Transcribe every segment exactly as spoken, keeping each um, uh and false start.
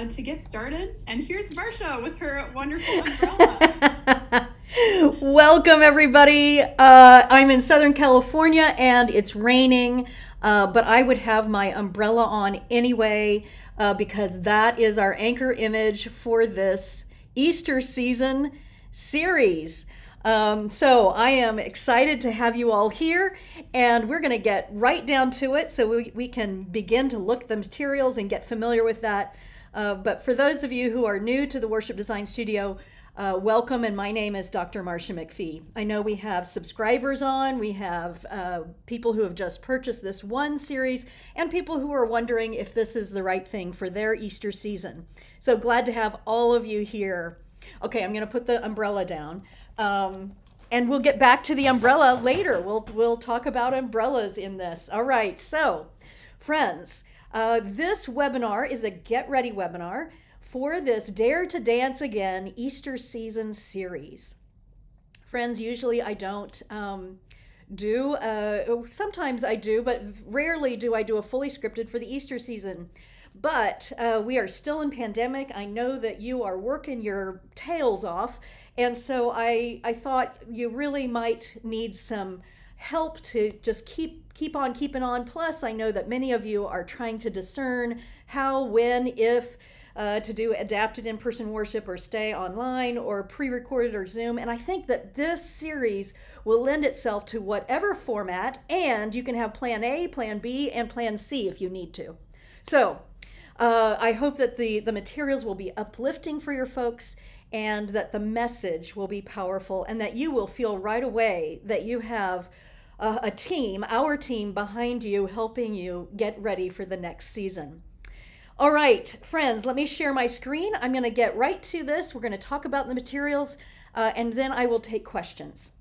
to get started. And here's Marcia with her wonderful umbrella. Welcome, everybody. Uh, I'm in Southern California and it's raining, uh, but I would have my umbrella on anyway uh, because that is our anchor image for this Easter season series. Um, so I am excited to have you all here, and we're going to get right down to it so we, we can begin to look at the materials and get familiar with that. Uh, but for those of you who are new to the Worship Design Studio, uh, welcome, and my name is Doctor Marcia McFee. I know we have subscribers on, we have uh, people who have just purchased this one series, and people who are wondering if this is the right thing for their Easter season. So glad to have all of you here. Okay, I'm going to put the umbrella down. Um, and we'll get back to the umbrella later. We'll, we'll talk about umbrellas in this. All right, so friends, uh, this webinar is a get ready webinar for this Dare to Dance Again Easter season series. Friends, usually I don't um, do, uh, sometimes I do, but rarely do I do a fully scripted for the Easter season. But uh, we are still in pandemic. I know that you are working your tails off. And so I, I thought you really might need some help to just keep, keep on keeping on. Plus, I know that many of you are trying to discern how, when, if uh, to do adapted in-person worship or stay online or pre-recorded or Zoom. And I think that this series will lend itself to whatever format, and you can have plan A, plan B, and plan C if you need to. So Uh, I hope that the, the materials will be uplifting for your folks and that the message will be powerful and that you will feel right away that you have a, a team, our team, behind you helping you get ready for the next season. All right, friends, let me share my screen. I'm going to get right to this. We're going to talk about the materials uh, and then I will take questions.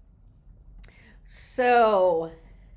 So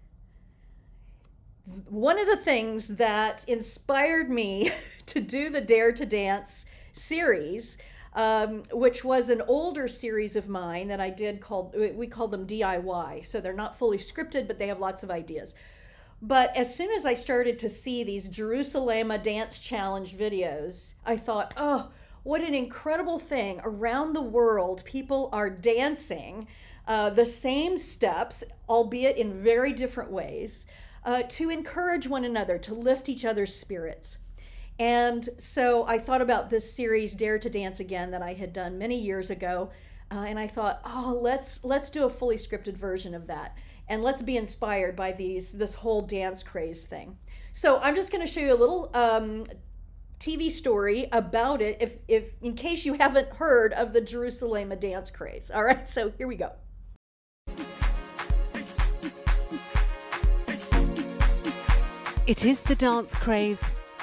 one of the things that inspired me to do the Dare to Dance series, um, which was an older series of mine that I did called, we call them D I Y. So they're not fully scripted, but they have lots of ideas. But as soon as I started to see these Jerusalema dance challenge videos, I thought, oh, what an incredible thing. Around the world, people are dancing uh, the same steps, albeit in very different ways. Uh, to encourage one another, to lift each other's spirits. And so I thought about this series, Dare to Dance Again, that I had done many years ago. Uh, and I thought, oh, let's let's do a fully scripted version of that. And let's be inspired by these this whole dance craze thing. So I'm just going to show you a little um, T V story about it, if, if in case you haven't heard of the Jerusalema dance craze. All right, so here we go. It is the dance craze,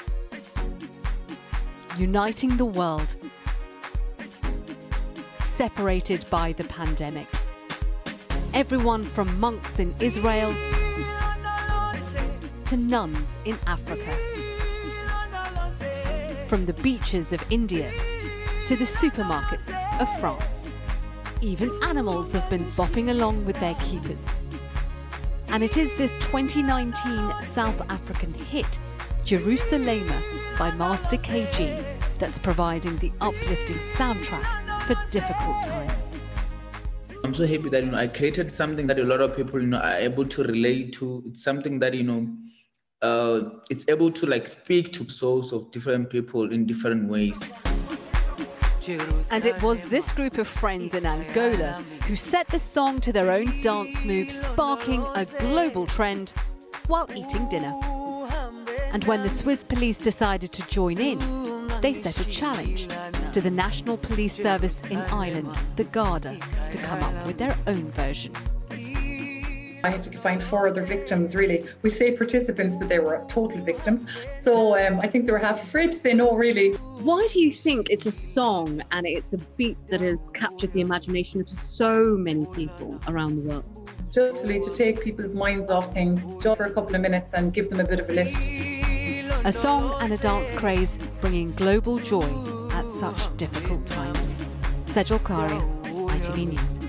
uniting the world, separated by the pandemic. Everyone from monks in Israel to nuns in Africa, from the beaches of India to the supermarkets of France. Even animals have been bopping along with their keepers. And it is this twenty nineteen South African hit, Jerusalema by Master K G, that's providing the uplifting soundtrack for difficult times. I'm so happy that, you know, I created something that a lot of people, you know, are able to relate to. It's something that, you know, uh, it's able to like speak to souls of different people in different ways. And it was this group of friends in Angola who set the song to their own dance moves, sparking a global trend while eating dinner. And when the Swiss police decided to join in, they set a challenge to the National Police Service in Ireland, the Garda, to come up with their own version. I had to find four other victims, really. We say participants, but they were total victims. So um, I think they were half afraid to say no, really. Why do you think it's a song and it's a beat that has captured the imagination of so many people around the world? Just really to take people's minds off things just for a couple of minutes and give them a bit of a lift. A song and a dance craze bringing global joy at such difficult times. Sejal Karia, I T V News.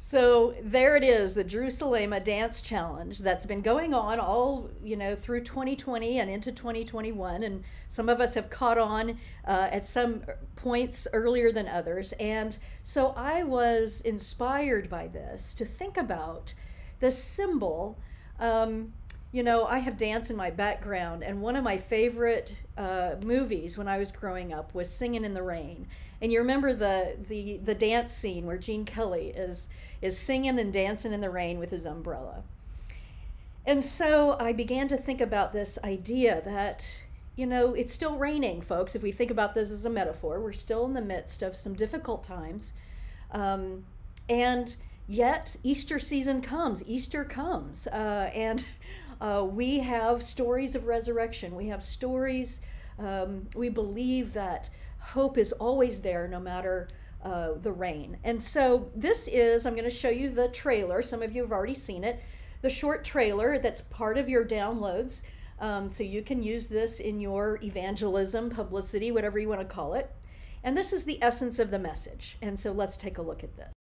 So there it is, the Jerusalema Dance Challenge that's been going on all, you know, through twenty twenty and into twenty twenty-one. And some of us have caught on uh, at some points earlier than others. And so I was inspired by this to think about the symbol. Um, you know, I have dance in my background, and one of my favorite uh, movies when I was growing up was Singing in the Rain. And you remember the the the dance scene where Gene Kelly is is singing and dancing in the rain with his umbrella. And so I began to think about this idea that, you know, it's still raining, folks. If we think about this as a metaphor, we're still in the midst of some difficult times. Um, and yet Easter season comes, Easter comes. Uh, and uh, we have stories of resurrection. We have stories, um, we believe that hope is always there no matter uh, the rain. And so this is, I'm going to show you the trailer. Some of you have already seen it. The short trailer that's part of your downloads. Um, so you can use this in your evangelism, publicity, whatever you want to call it. And this is the essence of the message. And so let's take a look at this.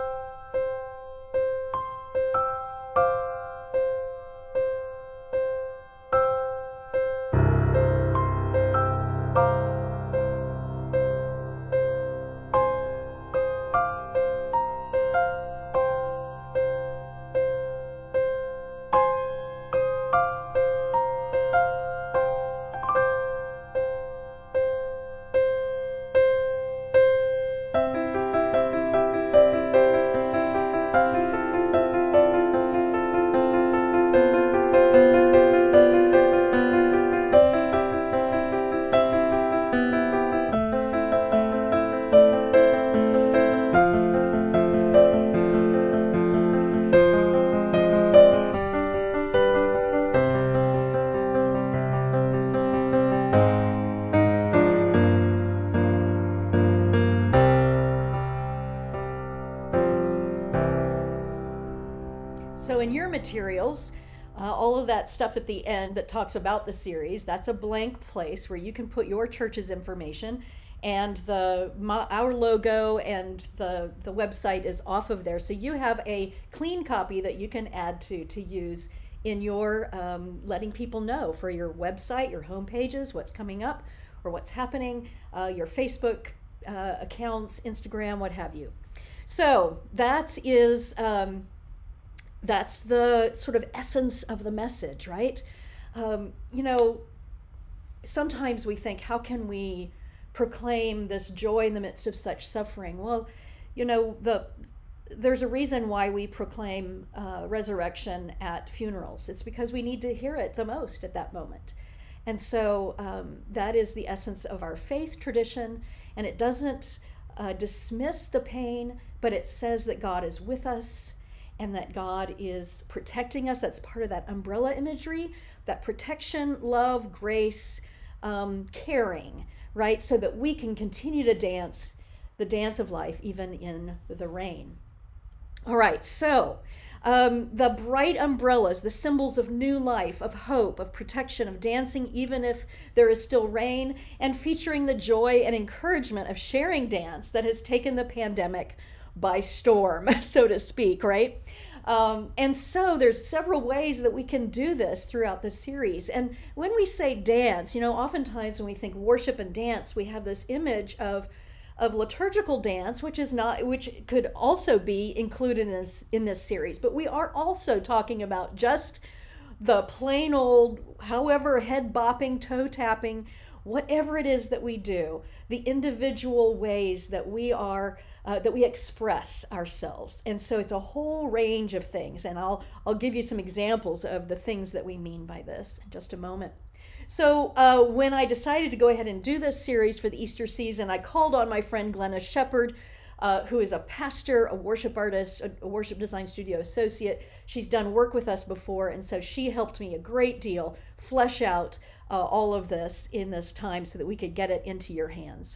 So in your materials, uh, all of that stuff at the end that talks about the series, that's a blank place where you can put your church's information, and the my, our logo and the, the website is off of there. So you have a clean copy that you can add to to use in your um, letting people know for your website, your home pages, what's coming up or what's happening, uh, your Facebook uh, accounts, Instagram, what have you. So that is... Um, That's the sort of essence of the message, right? Um, you know, sometimes we think, how can we proclaim this joy in the midst of such suffering? Well, you know, the there's a reason why we proclaim uh, resurrection at funerals. It's because we need to hear it the most at that moment. And so um, that is the essence of our faith tradition, and it doesn't uh, dismiss the pain, but it says that God is with us, and that God is protecting us. That's part of that umbrella imagery, that protection, love, grace, um, caring, right? So that we can continue to dance the dance of life even in the rain. All right, so um, the bright umbrellas, the symbols of new life, of hope, of protection, of dancing even if there is still rain, and featuring the joy and encouragement of sharing dance that has taken the pandemic by storm, so to speak, right? Um, and so there's several ways that we can do this throughout the series. And when we say dance, you know, oftentimes when we think worship and dance, we have this image of of liturgical dance, which is not, which could also be included in this in this series. But we are also talking about just the plain old, however, head bopping, toe tapping, whatever it is that we do, the individual ways that we are uh, that we express ourselves. And so it's a whole range of things, and I'll I'll give you some examples of the things that we mean by this in just a moment. So uh, when I decided to go ahead and do this series for the Easter season, I called on my friend Glenna Shepherd, uh, who is a pastor, a worship artist, a worship design studio associate. She's done work with us before, and so she helped me a great deal flesh out uh, all of this in this time so that we could get it into your hands.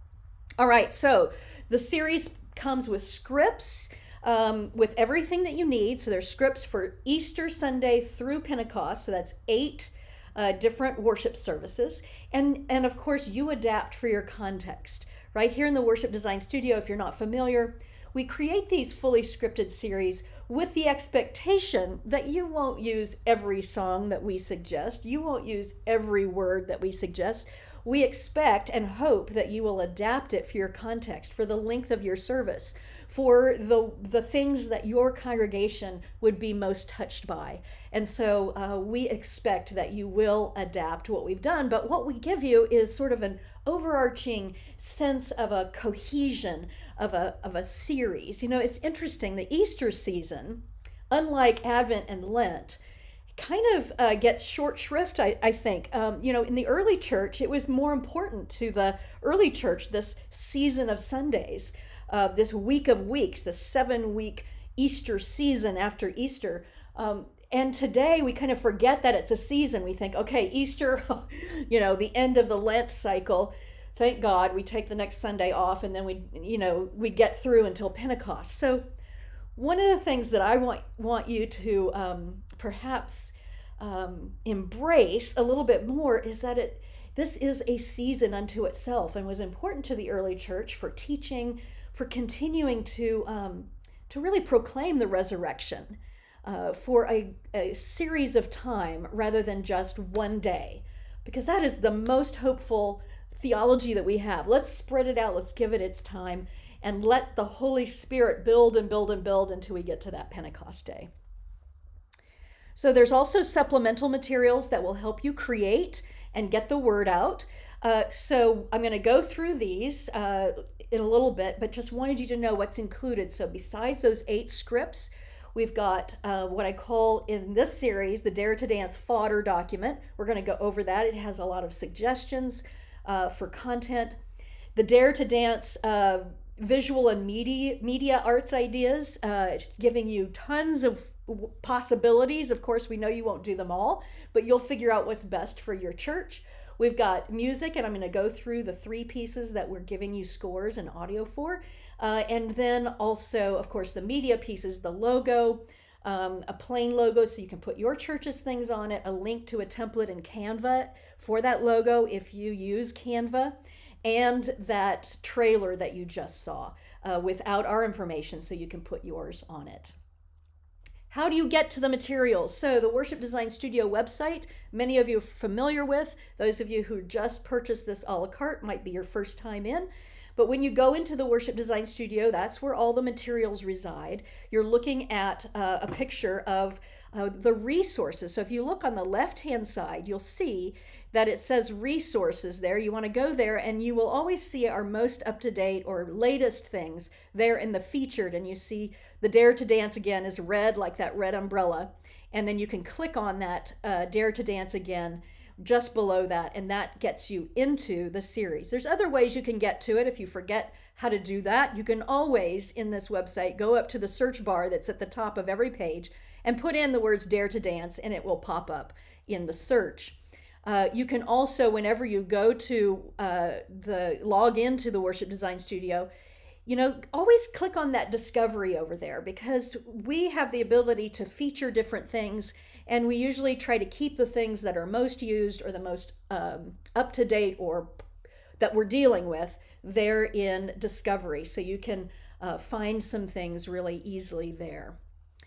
All right, so the series comes with scripts, um, with everything that you need. So there's scripts for Easter Sunday through Pentecost, so that's eight Uh, different worship services, and and of course you adapt for your context. Right here in the Worship Design Studio, if you're not familiar, we create these fully scripted series with the expectation that you won't use every song that we suggest. You won't use every word that we suggest. We expect and hope that you will adapt it for your context, for the length of your service, for the, the things that your congregation would be most touched by. And so uh, we expect that you will adapt what we've done, but what we give you is sort of an overarching sense of a cohesion of a, of a series. You know, it's interesting, the Easter season, unlike Advent and Lent, kind of uh, gets short shrift, I, I think. Um, you know, in the early church, it was more important to the early church, this season of Sundays, uh, this week of weeks, the seven-week Easter season after Easter. Um, and today, we kind of forget that it's a season. We think, okay, Easter, you know, the end of the Lent cycle. Thank God, we take the next Sunday off, and then we, you know, we get through until Pentecost. So one of the things that I want want you to um, perhaps um, embrace a little bit more is that it this is a season unto itself, and was important to the early church for teaching, for continuing to um, to really proclaim the resurrection uh, for a, a series of time rather than just one day, because that is the most hopeful theology that we have. Let's spread it out. Let's give it its time. And let the Holy Spirit build and build and build until we get to that Pentecost day. So there's also supplemental materials that will help you create and get the word out. Uh, so I'm going to go through these uh, in a little bit, but just wanted you to know what's included. So besides those eight scripts, we've got uh, what I call in this series, the Dare to Dance Fodder document. We're going to go over that. It has a lot of suggestions uh, for content. The Dare to Dance uh, visual and media media arts ideas, uh, giving you tons of possibilities. Of course, we know you won't do them all, but you'll figure out what's best for your church. We've got music, and I'm going to go through the three pieces that we're giving you scores and audio for. Uh, and then also, of course, the media pieces, the logo, um, a plain logo so you can put your church's things on it, a link to a template in Canva for that logo if you use Canva, and that trailer that you just saw uh, without our information so you can put yours on it. How do you get to the materials? So the Worship Design Studio website, many of you are familiar with. Those of you who just purchased this a la carte might be your first time in. But when you go into the Worship Design Studio, that's where all the materials reside. You're looking at uh, a picture of uh, the resources. So if you look on the left-hand side, you'll see that it says resources there. You want to go there, and you will always see our most up-to-date or latest things there in the featured. And you see the Dare to Dance again is red, like that red umbrella. And then you can click on that uh, Dare to Dance again just below that, and that gets you into the series. There's other ways you can get to it. If you forget how to do that, you can always, in this website, go up to the search bar that's at the top of every page and put in the words Dare to Dance, and it will pop up in the search. Uh, you can also, whenever you go to uh, the log into the Worship Design Studio, you know, always click on that discovery over there, because we have the ability to feature different things, and we usually try to keep the things that are most used or the most um, up-to-date or that we're dealing with there in discovery. So you can uh, find some things really easily there.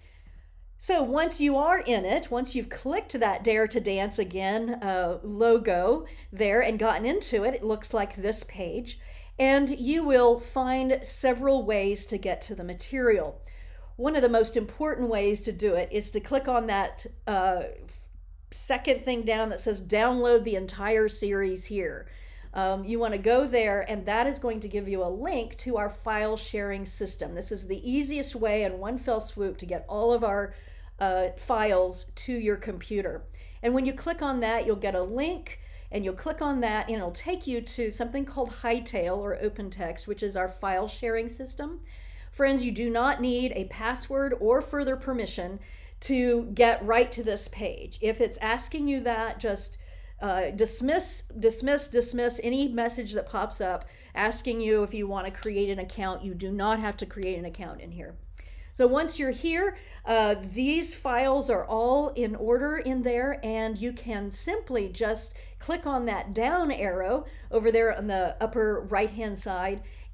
So once you are in it, once you've clicked that Dare to Dance again uh, logo there and gotten into it, it looks like this page. And you will find several ways to get to the material. One of the most important ways to do it is to click on that uh, second thing down that says download the entire series here. Um, you want to go there, and that is going to give you a link to our file sharing system. This is the easiest way in one fell swoop to get all of our uh, files to your computer. And when you click on that, you'll get a link, and you'll click on that, and it'll take you to something called Hightail or OpenText, which is our file sharing system. Friends, you do not need a password or further permission to get right to this page. If it's asking you that, just uh, dismiss, dismiss, dismiss any message that pops up asking you if you want to create an account. You do not have to create an account in here. So once you're here, uh, these files are all in order in there, and you can simply just click on that down arrow over there on the upper right-hand side,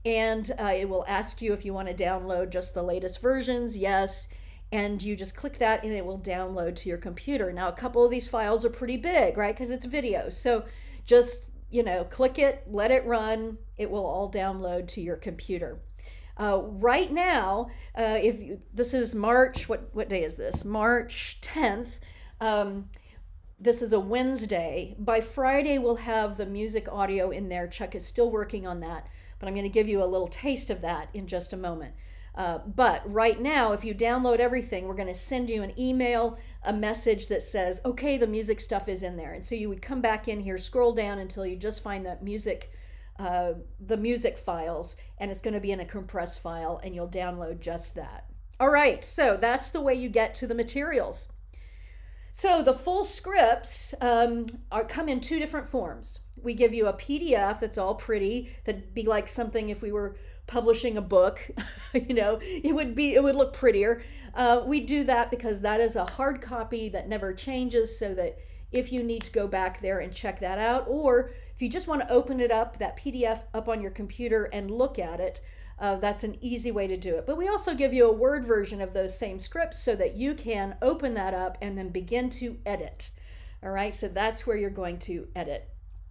and uh, it will ask you if you want to download just the latest versions. Yes. And you just click that and it will download to your computer. Now, a couple of these files are pretty big, right? Because it's video. So just, you know, click it, let it run. It will all download to your computer. Uh, right now, uh, if you, this is March, what, what day is this? March tenth. Um, this is a Wednesday. By Friday, we'll have the music audio in there. Chuck is still working on that, but I'm going to give you a little taste of that in just a moment. Uh, but right now, if you download everything, we're going to send you an email, a message that says, okay, the music stuff is in there. And so you would come back in here, scroll down until you just find that music, uh, the music files, and it's going to be in a compressed file, and you'll download just that. All right, so that's the way you get to the materials. So the full scripts um, are come in two different forms. We give you a P D F that's all pretty, that'd be like something if we were publishing a book, you know, it would be, it would look prettier. Uh, we do that because that is a hard copy that never changes, so that if you need to go back there and check that out, or if you just want to open it up, that P D F up on your computer and look at it, uh, that's an easy way to do it. But we also give you a Word version of those same scripts so that you can open that up and then begin to edit. All right, so that's where you're going to edit.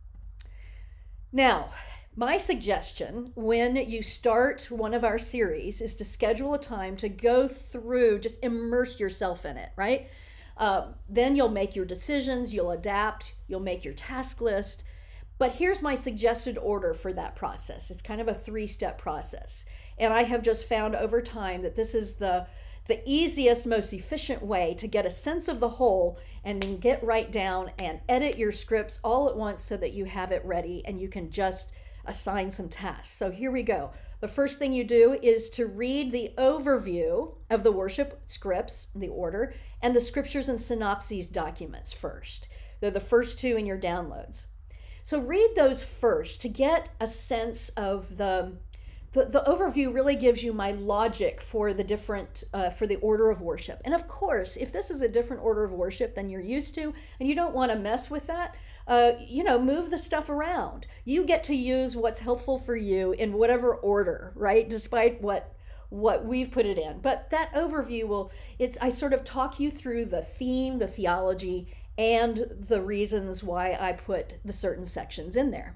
Now, my suggestion when you start one of our series is to schedule a time to go through, just immerse yourself in it, right? Uh, then you'll make your decisions, you'll adapt, you'll make your task list. But here's my suggested order for that process. It's kind of a three-step process. And I have just found over time that this is the, the easiest, most efficient way to get a sense of the whole and then get right down and edit your scripts all at once so that you have it ready and you can just assign some tasks. So here we go. The first thing you do is to read the overview of the worship scripts, the order, and the scriptures and synopses documents first. They're the first two in your downloads. So read those first to get a sense of the, the, the overview really gives you my logic for the different, uh, for the order of worship. And of course, if this is a different order of worship than you're used to, and you don't want to mess with that, uh, you know, move the stuff around. You get to use what's helpful for you in whatever order, right? Despite what what we've put it in. But that overview will, it's, I sort of talk you through the theme, the theology, and the reasons why I put the certain sections in there.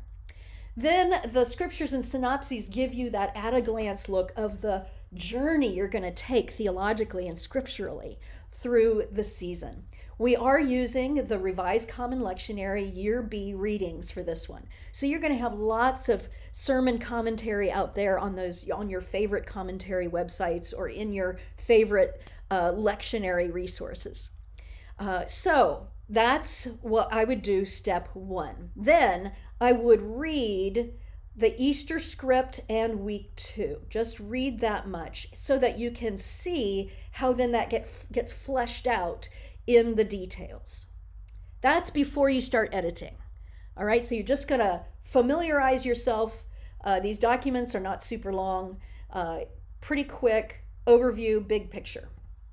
Then the scriptures and synopses give you that at-a-glance look of the journey you're going to take theologically and scripturally through the season. We are using the Revised Common Lectionary Year B readings for this one. So you're going to have lots of sermon commentary out there on those, on your favorite commentary websites or in your favorite uh, lectionary resources. Uh, so that's what I would do step one. Then I would read the Easter script and week two. Just read that much so that you can see how then that get, gets fleshed out in the details. That's before you start editing. All right, so you're just gonna familiarize yourself. Uh, these documents are not super long, uh, pretty quick overview, big picture.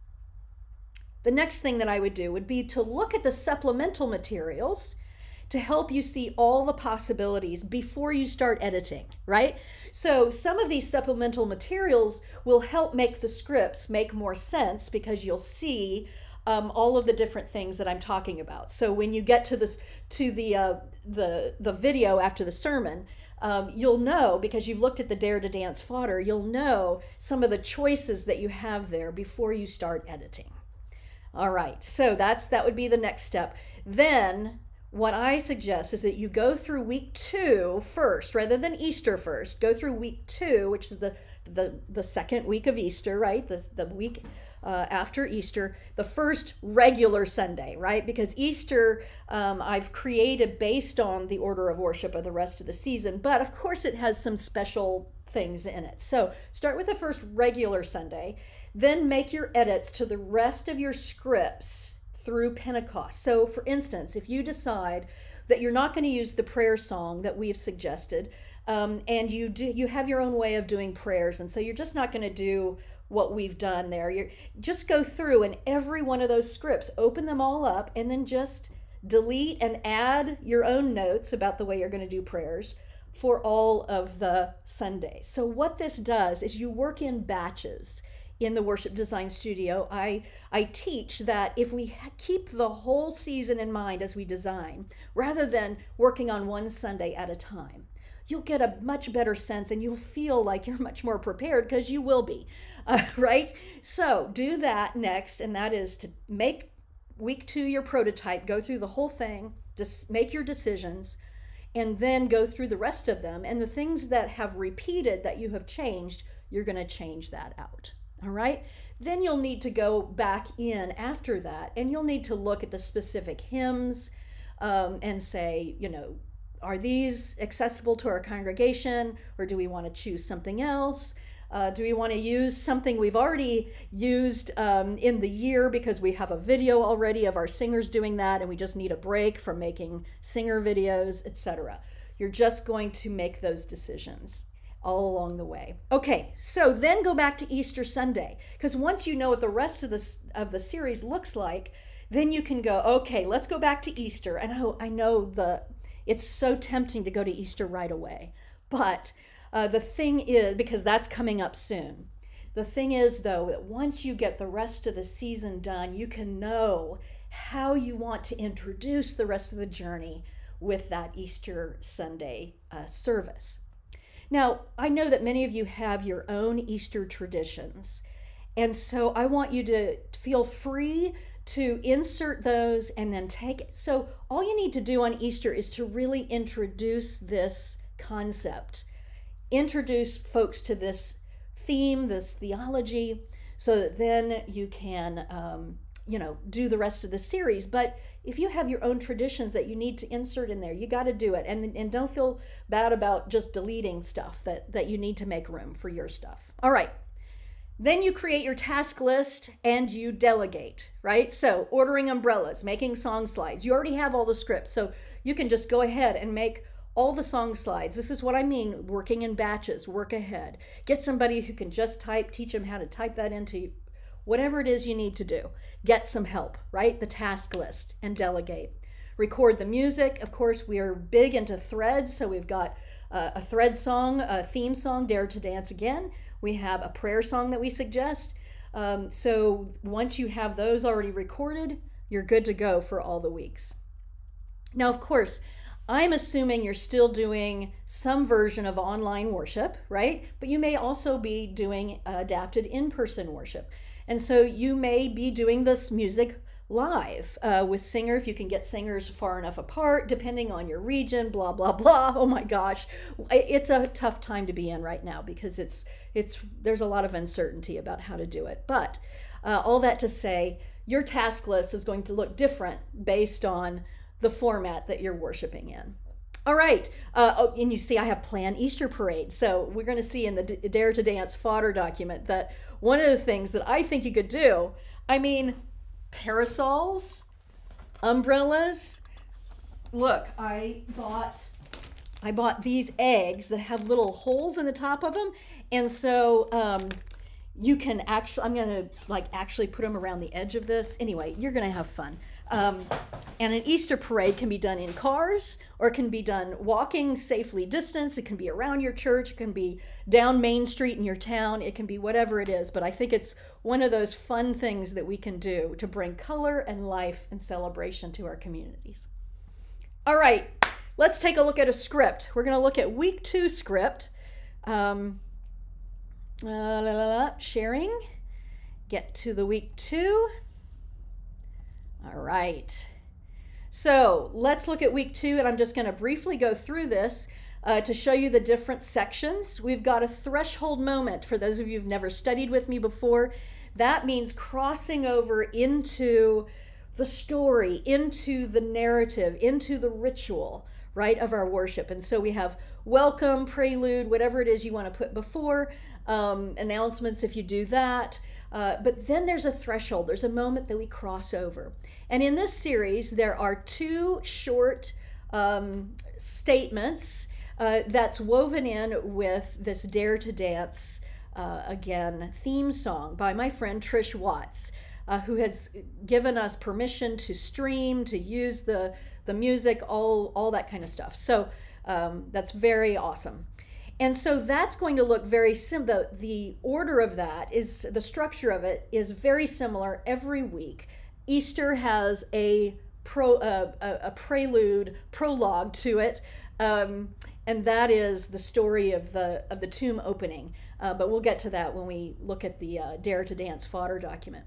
The next thing that I would do would be to look at the supplemental materials to help you see all the possibilities before you start editing, right? So some of these supplemental materials will help make the scripts make more sense because you'll see um, all of the different things that I'm talking about. So when you get to this, to the uh, the the video after the sermon, um, you'll know, because you've looked at the Dare to Dance fodder, you'll know some of the choices that you have there before you start editing. All right, so that's that would be the next step. Then what I suggest is that you go through week two first, rather than Easter first. Go through week two, which is the the, the second week of Easter, right? The, the week uh, after Easter, the first regular Sunday, right? Because Easter um, I've created based on the order of worship of the rest of the season, but of course it has some special things in it. So start with the first regular Sunday, then make your edits to the rest of your scripts through Pentecost. So for instance, if you decide that you're not going to use the prayer song that we've suggested, um, and you do, you have your own way of doing prayers, and so you're just not going to do what we've done there. You're just go through and every one of those scripts, open them all up, and then just delete and add your own notes about the way you're going to do prayers. for all of the Sundays. So what this does is you work in batches. In the Worship Design Studio, I, I teach that if we keep the whole season in mind as we design, rather than working on one Sunday at a time, you'll get a much better sense and you'll feel like you're much more prepared, because you will be, uh, right? So do that next, and that is to make week two your prototype, go through the whole thing, just make your decisions, and then go through the rest of them. And the things that have repeated that you have changed, you're going to change that out. All right, then you'll need to go back in after that, and you'll need to look at the specific hymns um, and say, you know, are these accessible to our congregation, or do we want to choose something else? Uh, do we want to use something we've already used um, in the year because we have a video already of our singers doing that and we just need a break from making singer videos, et cetera. You're just going to make those decisions all along the way. Okay, so then go back to Easter Sunday, because once you know what the rest of the, of the series looks like, then you can go, okay, let's go back to Easter. And I, I know the it's so tempting to go to Easter right away, but uh, the thing is, because that's coming up soon, the thing is, though, that once you get the rest of the season done, you can know how you want to introduce the rest of the journey with that Easter Sunday uh, service. Now, I know that many of you have your own Easter traditions, and so I want you to feel free to insert those and then take it. So all you need to do on Easter is to really introduce this concept, introduce folks to this theme, this theology, so that then you can, um, you know, do the rest of the series. But if you have your own traditions that you need to insert in there, you got to do it. And, and don't feel bad about just deleting stuff that, that you need to make room for your stuff. All right. Then you create your task list and you delegate, right? So ordering umbrellas, making song slides. You already have all the scripts, so you can just go ahead and make all the song slides. This is what I mean, working in batches, work ahead. Get somebody who can just type, teach them how to type that into whatever it is you need to do. Get some help, right? The task list, and delegate. Record the music. Of course, we are big into threads, so we've got uh, a thread song, a theme song, Dare to Dance Again. We have a prayer song that we suggest. Um, so once you have those already recorded, you're good to go for all the weeks. Now, of course, I'm assuming you're still doing some version of online worship, right? But you may also be doing adapted in-person worship. And so you may be doing this music live uh, with singer, if you can get singers far enough apart, depending on your region, blah, blah, blah. Oh my gosh. It's a tough time to be in right now because it's, it's, there's a lot of uncertainty about how to do it. But uh, all that to say, your task list is going to look different based on the format that you're worshiping in. All right, uh, oh, and you see I have planned Easter parade. So we're going to see in the D Dare to Dance Fodder document that one of the things that I think you could do, I mean, parasols, umbrellas. Look, I bought, I bought these eggs that have little holes in the top of them. And so um, you can actually, I'm going to like actually put them around the edge of this. Anyway, you're going to have fun. Um, and an Easter parade can be done in cars, or it can be done walking safely distance. It can be around your church. It can be down Main Street in your town. It can be whatever it is. But I think it's one of those fun things that we can do to bring color and life and celebration to our communities. All right, let's take a look at a script. We're going to look at week two script. Um, uh, la, la, la, sharing. Get to the week two. All right, so let's look at week two, and I'm just going to briefly go through this uh, to show you the different sections. We've got a threshold moment. For those of you who've never studied with me before, that means crossing over into the story, into the narrative, into the ritual, right, of our worship. And so we have welcome, prelude, whatever it is you want to put before, um, announcements if you do that. Uh, but then there's a threshold. There's a moment that we cross over. And in this series, there are two short um, statements uh, that's woven in with this Dare to Dance, uh, again, theme song by my friend Trish Watts, uh, who has given us permission to stream, to use the, the music, all, all that kind of stuff. So Um, that's very awesome. And so that's going to look very similar. The, the order of that is, the structure of it is very similar every week. Easter has a pro uh, a, a prelude, prologue to it, um, and that is the story of the of the tomb opening. Uh, but we'll get to that when we look at the uh, Dare to Dance Fodder document.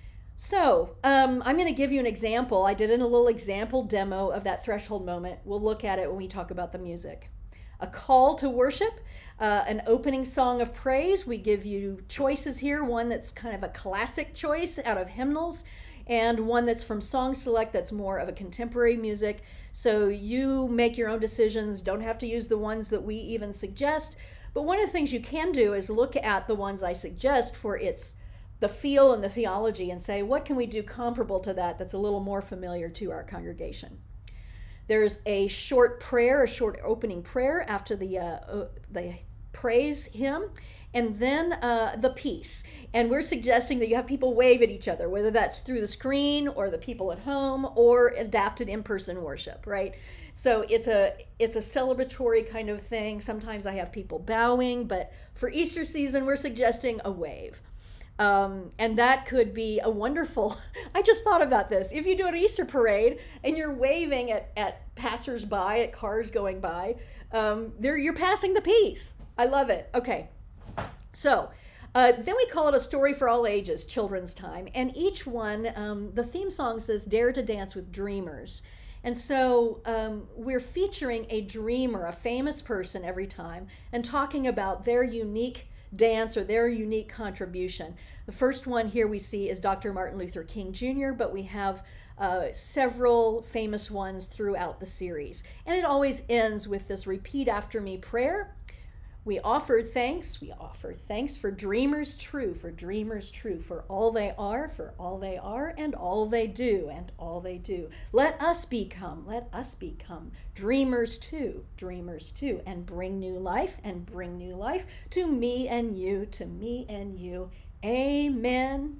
So um, I'm going to give you an example. I did in a little example demo of that threshold moment. We'll look at it when we talk about the music. A call to worship, uh, an opening song of praise. We give you choices here, one that's kind of a classic choice out of hymnals, and one that's from Song Select that's more of a contemporary music. So you make your own decisions, don't have to use the ones that we even suggest. But one of the things you can do is look at the ones I suggest for its the feel and the theology and say, what can we do comparable to that that's a little more familiar to our congregation? There's a short prayer, a short opening prayer after the, uh, the praise hymn, and then uh, the peace. And we're suggesting that you have people wave at each other, whether that's through the screen or the people at home or adapted in-person worship, right? So it's a, it's a celebratory kind of thing. Sometimes I have people bowing, but for Easter season, we're suggesting a wave. Um, and that could be a wonderful, I just thought about this. If you do an Easter parade and you're waving at, at passers-by, at cars going by, um, there you're passing the peace. I love it. Okay. So uh, then we call it a story for all ages, children's time. And each one, um, the theme song says, Dare to Dance with Dreamers. And so um, we're featuring a dreamer, a famous person every time, and talking about their unique dance or their unique contribution. The first one here we see is Doctor Martin Luther King Junior, but we have uh, several famous ones throughout the series. And it always ends with this repeat after me prayer. We offer thanks, we offer thanks for dreamers true, for dreamers true, for all they are, for all they are, and all they do, and all they do. Let us become, let us become dreamers too, dreamers too, and bring new life, and bring new life to me and you, to me and you. Amen.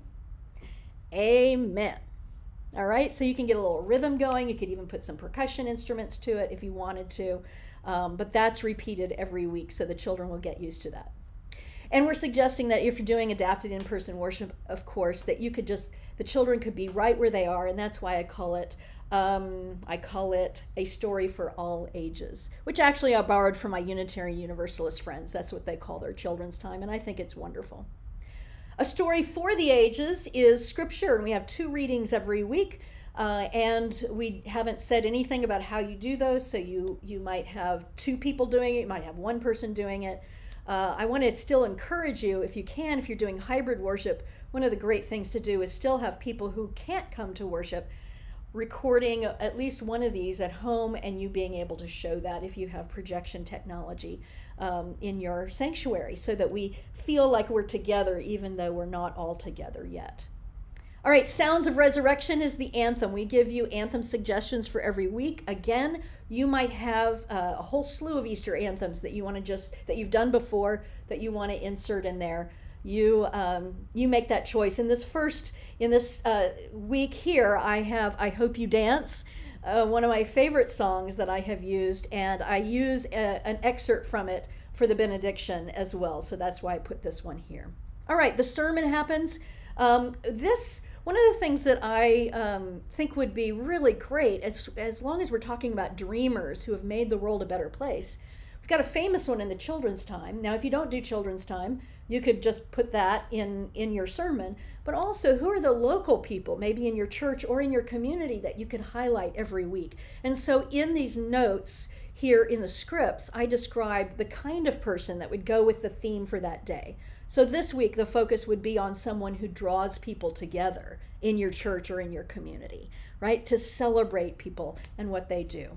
Amen. All right, so you can get a little rhythm going. You could even put some percussion instruments to it if you wanted to. Um, but that's repeated every week, so the children will get used to that. And we're suggesting that if you're doing adapted in-person worship, of course, that you could just, the children could be right where they are, and that's why I call it, um, I call it a story for all ages, which actually I borrowed from my Unitarian Universalist friends. That's what they call their children's time, and I think it's wonderful. A story for the ages is scripture, and we have two readings every week. Uh, and we haven't said anything about how you do those, so you, you might have two people doing it, you might have one person doing it. Uh, I want to still encourage you, if you can, if you're doing hybrid worship, one of the great things to do is still have people who can't come to worship recording at least one of these at home, and you being able to show that if you have projection technology um, in your sanctuary, so that we feel like we're together even though we're not all together yet. All right, Sounds of Resurrection is the anthem. We give you anthem suggestions for every week. Again, you might have uh, a whole slew of Easter anthems that you want to just, that you've done before, that you want to insert in there. You, um, you make that choice. In this first, in this uh, week here, I have I Hope You Dance, uh, one of my favorite songs that I have used, and I use a, an excerpt from it for the benediction as well, so that's why I put this one here. All right, the sermon happens. Um, this, one of the things that I um, think would be really great, as, as long as we're talking about dreamers who have made the world a better place, we've got a famous one in the children's time. Now, if you don't do children's time, you could just put that in, in your sermon, but also who are the local people, maybe in your church or in your community, that you could highlight every week. And so in these notes here in the scripts, I described the kind of person that would go with the theme for that day. So this week, the focus would be on someone who draws people together in your church or in your community, right? To celebrate people and what they do.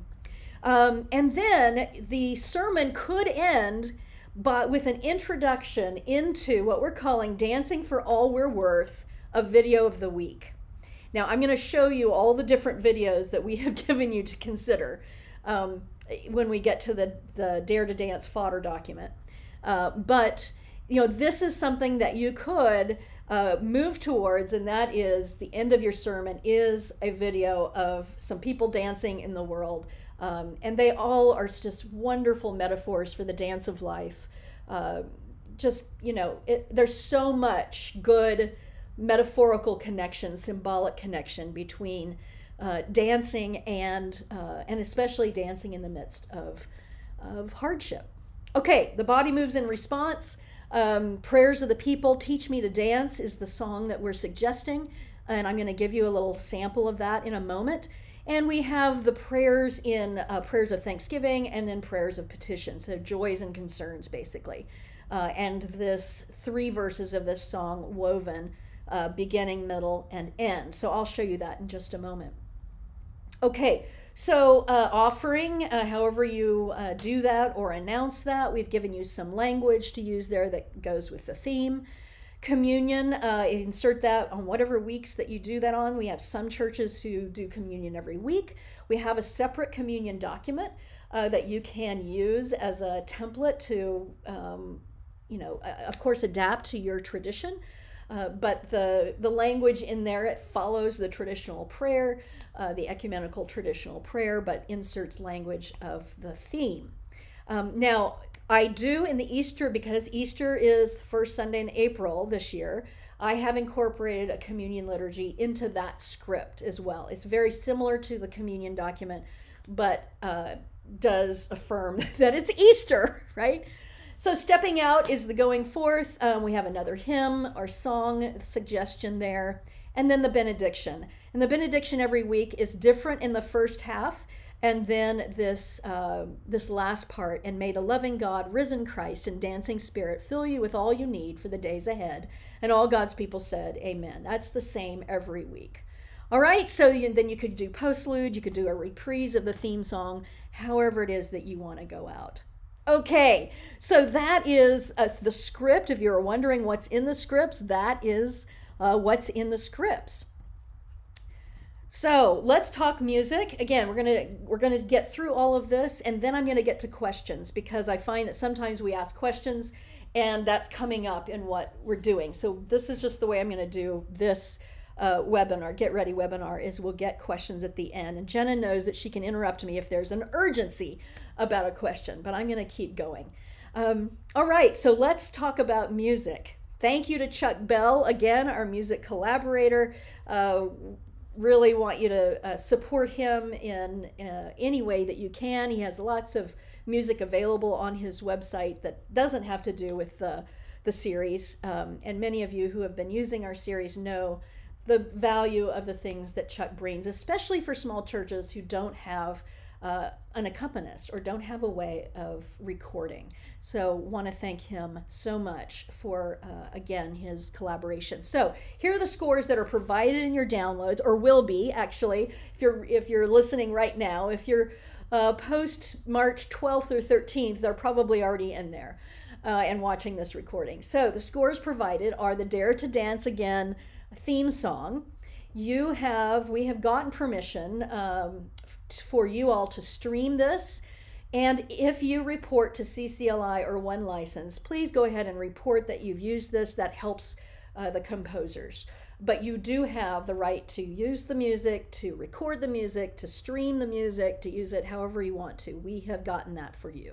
Um, and then the sermon could end but with an introduction into what we're calling Dancing for All We're Worth, a video of the week. Now, I'm going to show you all the different videos that we have given you to consider um, when we get to the, the Dare to Dance Fodder document. Uh, but you know, this is something that you could uh, move towards, and that is the end of your sermon is a video of some people dancing in the world Um, and they all are just wonderful metaphors for the dance of life. Uh, just, you know, it, there's so much good metaphorical connection, symbolic connection between uh, dancing and, uh, and especially dancing in the midst of, of hardship. Okay, the body moves in response. Um, Prayers of the People, Teach Me to Dance is the song that we're suggesting. And I'm going to give you a little sample of that in a moment. And we have the prayers in uh, prayers of thanksgiving and then prayers of petition, so joys and concerns, basically. Uh, and this three verses of this song woven, uh, beginning, middle, and end. So I'll show you that in just a moment. Okay, so uh, offering, uh, however you uh, do that or announce that, we've given you some language to use there that goes with the theme. Communion, uh, insert that on whatever weeks that you do that on. We have some churches who do communion every week. We have a separate communion document uh, that you can use as a template to, um, you know, of course, adapt to your tradition. Uh, but the, the language in there, it follows the traditional prayer, uh, the ecumenical traditional prayer, but inserts language of the theme. Um, now, I do in the Easter, because Easter is the first Sunday in April this year, I have incorporated a communion liturgy into that script as well. It's very similar to the communion document, but uh, does affirm that it's Easter, right? So stepping out is the going forth. Um, we have another hymn or song suggestion there, and then the benediction. And the benediction every week is different in the first half. And then this uh, this last part, and may the loving God, risen Christ, and dancing Spirit fill you with all you need for the days ahead. And all God's people said, amen. That's the same every week. All right, so you, then you could do postlude, you could do a reprise of the theme song, however it is that you want to go out. Okay, so that is uh, the script. If you're wondering what's in the scripts, that is uh, what's in the scripts. So let's talk music. Again, we're gonna we're gonna get through all of this, and then I'm gonna get to questions, because I find that sometimes we ask questions, and that's coming up in what we're doing. So this is just the way I'm gonna do this uh, webinar, Get Ready webinar, is we'll get questions at the end. And Jenna knows that she can interrupt me if there's an urgency about a question, but I'm gonna keep going. Um, all right, so let's talk about music. Thank you to Chuck Bell, again, our music collaborator. Uh, really want you to uh, support him in uh, any way that you can. He has lots of music available on his website that doesn't have to do with the, the series. Um, and many of you who have been using our series know the value of the things that Chuck brings, especially for small churches who don't have uh, an accompanist or don't have a way of recording. So want to thank him so much for, uh, again, his collaboration. So here are the scores that are provided in your downloads, or will be, actually, if you're, if you're listening right now. If you're uh, post March twelfth or thirteenth, they're probably already in there uh, and watching this recording. So the scores provided are the Dare to Dance Again theme song. You have, we have gotten permission um, for you all to stream this. And if you report to C C L I or One License, please go ahead and report that you've used this. That helps uh, the composers. But you do have the right to use the music, to record the music, to stream the music, to use it however you want to. We have gotten that for you.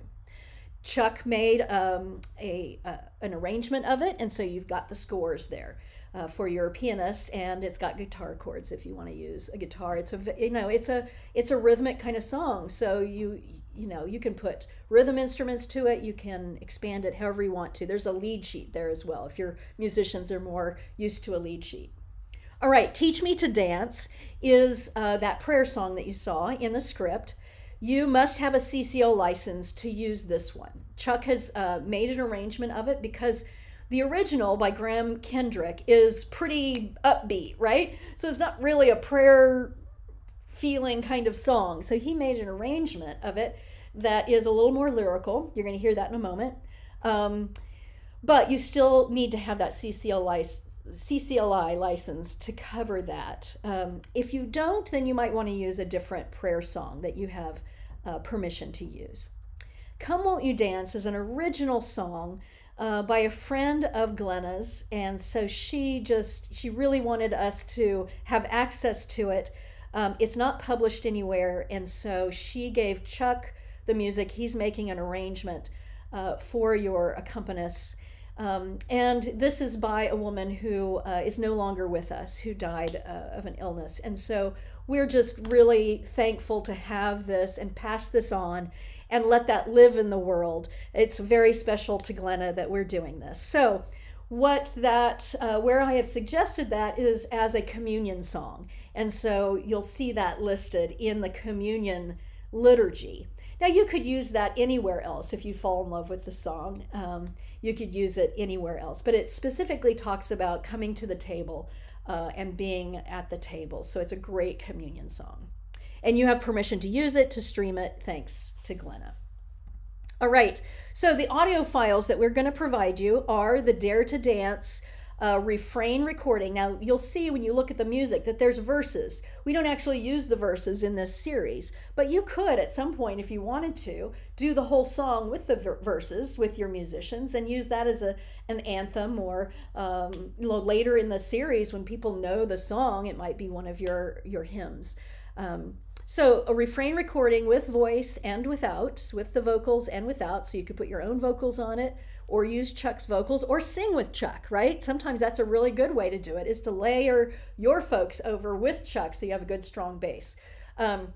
Chuck made um, a uh, an arrangement of it, and so you've got the scores there. Uh, for your pianist, and it's got guitar chords if you want to use a guitar. It's a you know it's a it's a rhythmic kind of song, so you you know you can put rhythm instruments to it. You can expand it however you want to. There's a lead sheet there as well if your musicians are more used to a lead sheet. All right, Teach Me to Dance is uh, that prayer song that you saw in the script. You must have a C C O license to use this one. Chuck has uh, made an arrangement of it because the original by Graham Kendrick is pretty upbeat, right? So it's not really a prayer feeling kind of song. So he made an arrangement of it that is a little more lyrical. You're going to hear that in a moment. Um, but you still need to have that C C L I license to cover that. Um, if you don't, then you might want to use a different prayer song that you have uh, permission to use. Come Won't You Dance is an original song Uh, by a friend of Glenna's, and so she just she really wanted us to have access to it Um, it's not published anywhere, and so she gave Chuck the music. He's making an arrangement uh, for your accompanist. Um, and this is by a woman who uh, is no longer with us, who died uh, of an illness. And so we're just really thankful to have this and pass this on and let that live in the world. It's very special to Glenna that we're doing this. So what that, uh, where I have suggested that is as a communion song. And so you'll see that listed in the communion liturgy. Now you could use that anywhere else if you fall in love with the song. Um, you could use it anywhere else, but it specifically talks about coming to the table uh, and being at the table. So it's a great communion song. And you have permission to use it, to stream it, thanks to Glenna. All right, so the audio files that we're going to provide you are the Dare to Dance uh, refrain recording. Now, you'll see when you look at the music that there's verses. We don't actually use the verses in this series, but you could at some point, if you wanted to, do the whole song with the ver verses with your musicians and use that as a, an anthem, or um, you know, later in the series when people know the song, it might be one of your, your hymns. Um, So a refrain recording with voice and without, with the vocals and without, so you could put your own vocals on it or use Chuck's vocals or sing with Chuck, right? Sometimes that's a really good way to do it, is to layer your folks over with Chuck so you have a good strong bass. Um,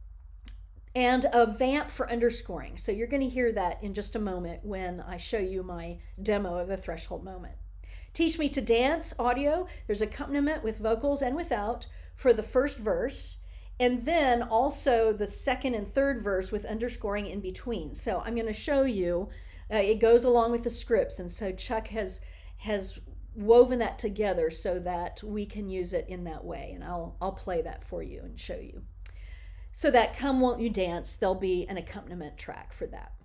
and a vamp for underscoring. So you're going to hear that in just a moment when I show you my demo of the threshold moment. Teach Me to Dance audio, there's accompaniment with vocals and without for the first verse. And then also the second and third verse with underscoring in between. So I'm going to show you, uh, it goes along with the scripts. And so Chuck has, has woven that together so that we can use it in that way. And I'll, I'll play that for you and show you. So that Come Won't You Dance, there'll be an accompaniment track for that.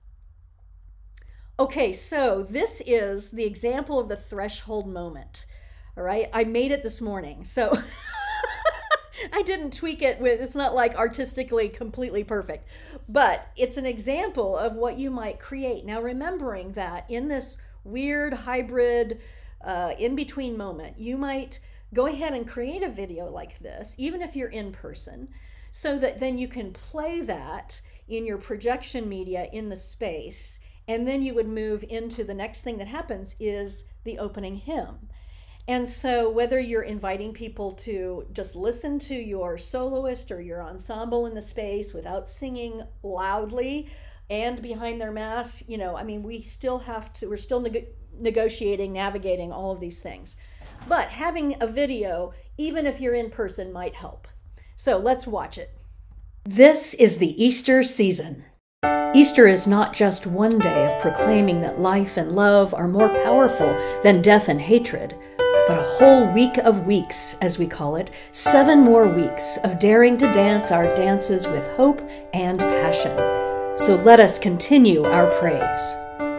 Okay, so this is the example of the threshold moment. All right, I made it this morning. So I didn't tweak it with, it's not like artistically completely perfect, but it's an example of what you might create. Now, remembering that in this weird hybrid uh, in-between moment, you might go ahead and create a video like this, even if you're in person, so that then you can play that in your projection media in the space, and then you would move into the next thing that happens is the opening hymn. And so whether you're inviting people to just listen to your soloist or your ensemble in the space without singing loudly and behind their masks, you know, I mean, we still have to, we're still neg negotiating, navigating all of these things. But having a video, even if you're in person, might help. So let's watch it. This is the Easter season. Easter is not just one day of proclaiming that life and love are more powerful than death and hatred, but a whole week of weeks, as we call it, seven more weeks of daring to dance our dances with hope and passion. So let us continue our praise.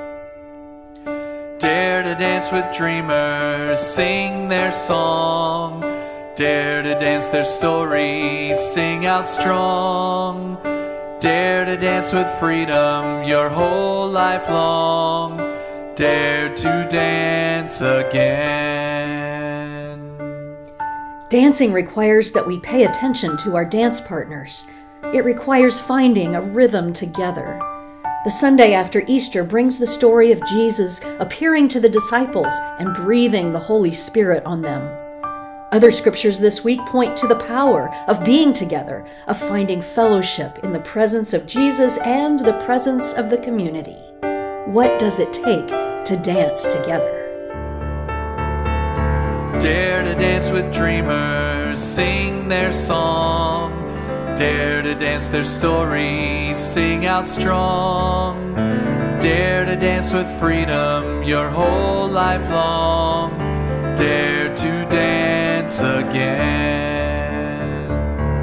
Dare to dance with dreamers, sing their song. Dare to dance their stories, sing out strong. Dare to dance with freedom your whole life long. Dare to dance again. Dancing requires that we pay attention to our dance partners. It requires finding a rhythm together. The Sunday after Easter brings the story of Jesus appearing to the disciples and breathing the Holy Spirit on them. Other scriptures this week point to the power of being together, of finding fellowship in the presence of Jesus and the presence of the community. What does it take to dance together? Dare to dance with dreamers, sing their song. Dare to dance their stories, sing out strong. Dare to dance with freedom your whole life long. Dare to dance again.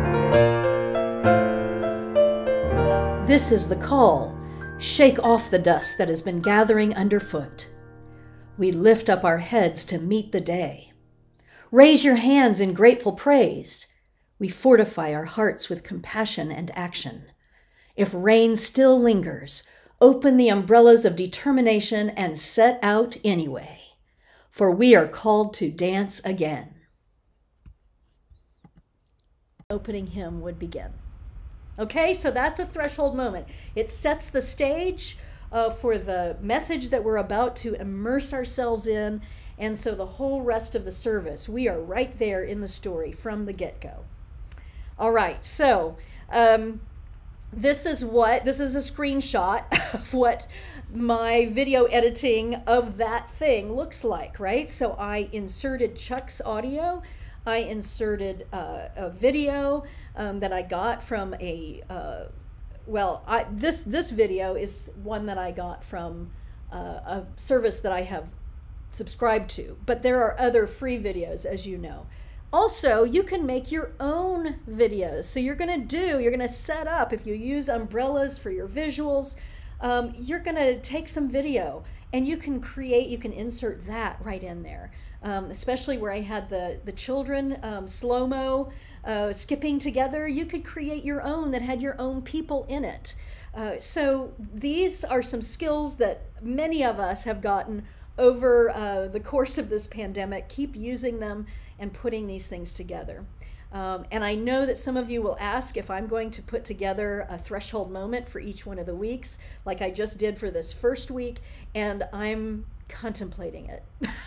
This is the call. Shake off the dust that has been gathering underfoot. We lift up our heads to meet the day. Raise your hands in grateful praise. We fortify our hearts with compassion and action. If rain still lingers, open the umbrellas of determination and set out anyway. For we are called to dance again. opening hymn would begin. Okay, so that's a threshold moment. It sets the stage uh, for the message that we're about to immerse ourselves in, and so the whole rest of the service, we are right there in the story from the get-go. All right, so um, this is what, this is a screenshot of what my video editing of that thing looks like, right? So I inserted Chuck's audio, I inserted uh, a video um, that I got from a, uh, well, I, this, this video is one that I got from uh, a service that I have subscribed to, but there are other free videos, as you know. Also, you can make your own videos. So you're gonna do, you're gonna set up, if you use umbrellas for your visuals, um, you're gonna take some video and you can create, you can insert that right in there. Um, especially where I had the, the children um, slow-mo uh, skipping together, you could create your own that had your own people in it. Uh, so these are some skills that many of us have gotten over uh, the course of this pandemic. Keep using them and putting these things together. Um, and I know that some of you will ask if I'm going to put together a threshold moment for each one of the weeks, like I just did for this first week, and I'm contemplating it.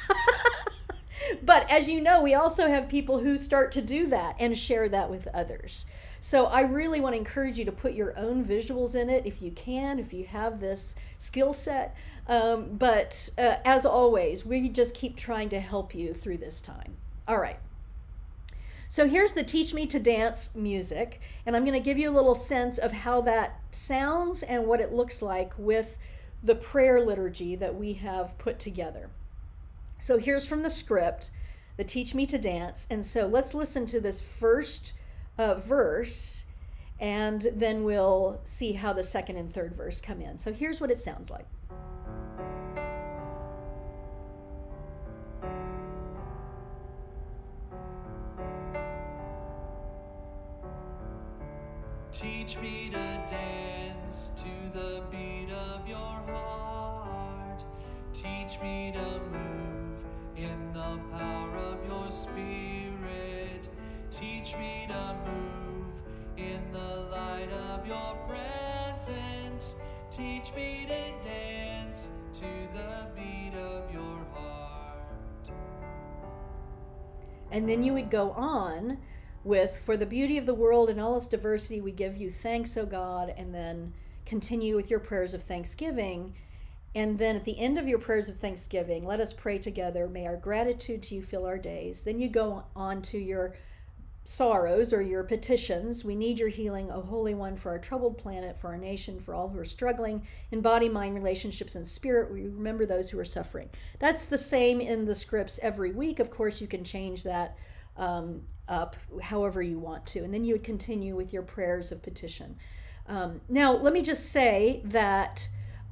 But as you know, we also have people who start to do that and share that with others. So I really want to encourage you to put your own visuals in it if you can, if you have this skill set. Um, but uh, as always, we just keep trying to help you through this time. All right. So here's the Teach Me to Dance music, and I'm going to give you a little sense of how that sounds and what it looks like with the prayer liturgy that we have put together. So here's from the script, the Teach Me to Dance. And so let's listen to this first uh, verse, and then we'll see how the second and third verse come in. So here's what it sounds like. Teach me to dance to the beat of your heart. Teach me to move in the power of your spirit. Teach me to move in the light of your presence. Teach me to dance to the beat of your heart. And then you would go on with, for the beauty of the world and all its diversity, we give you thanks, O God, and then continue with your prayers of thanksgiving. And then at the end of your prayers of thanksgiving, let us pray together. May our gratitude to you fill our days. Then you go on to your sorrows or your petitions. We need your healing, O Holy One, for our troubled planet, for our nation, for all who are struggling in body, mind, relationships, and spirit. We remember those who are suffering. That's the same in the scripts every week. Of course, you can change that um, up however you want to. And then you would continue with your prayers of petition. Um, now, let me just say that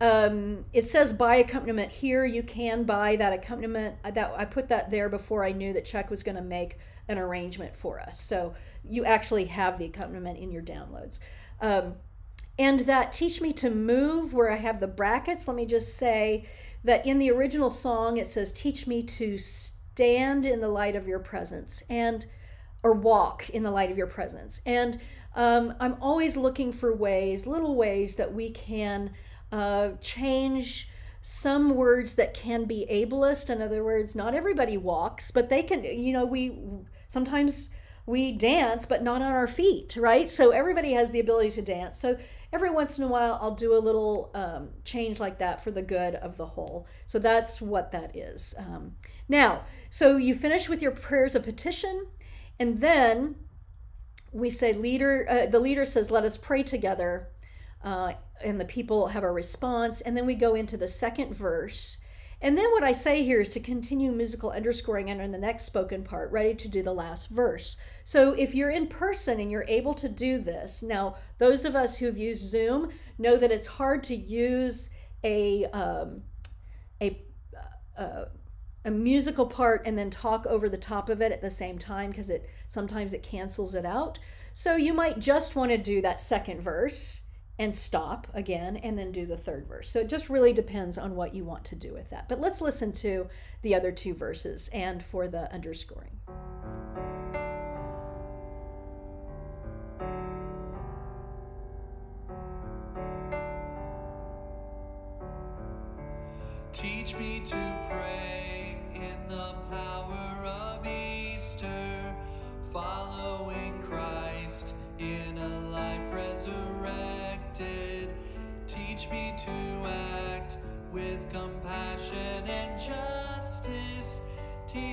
Um, it says by accompaniment here. You can buy that accompaniment. That I put that there before I knew that Chuck was going to make an arrangement for us. So you actually have the accompaniment in your downloads. Um, and that Teach Me to Move, where I have the brackets, let me just say that in the original song it says teach me to stand in the light of your presence, and or walk in the light of your presence. And um, I'm always looking for ways, little ways that we can Uh, change some words that can be ableist. In other words, not everybody walks, but they can, you know, we sometimes we dance, but not on our feet, right? So everybody has the ability to dance. So every once in a while, I'll do a little um, change like that for the good of the whole. So that's what that is. Um, now, so you finish with your prayers of petition, and then we say, leader, uh, the leader says, let us pray together. Uh, and the people have a response, and then we go into the second verse. And then what I say here is to continue musical underscoring under the next spoken part, ready to do the last verse. So if you're in person and you're able to do this, now those of us who've used Zoom know that it's hard to use a um, a uh, a musical part and then talk over the top of it at the same time, because it sometimes it cancels it out. So you might just want to do that second verse and stop again, and then do the third verse. So it just really depends on what you want to do with that. But let's listen to the other two verses and for the underscoring.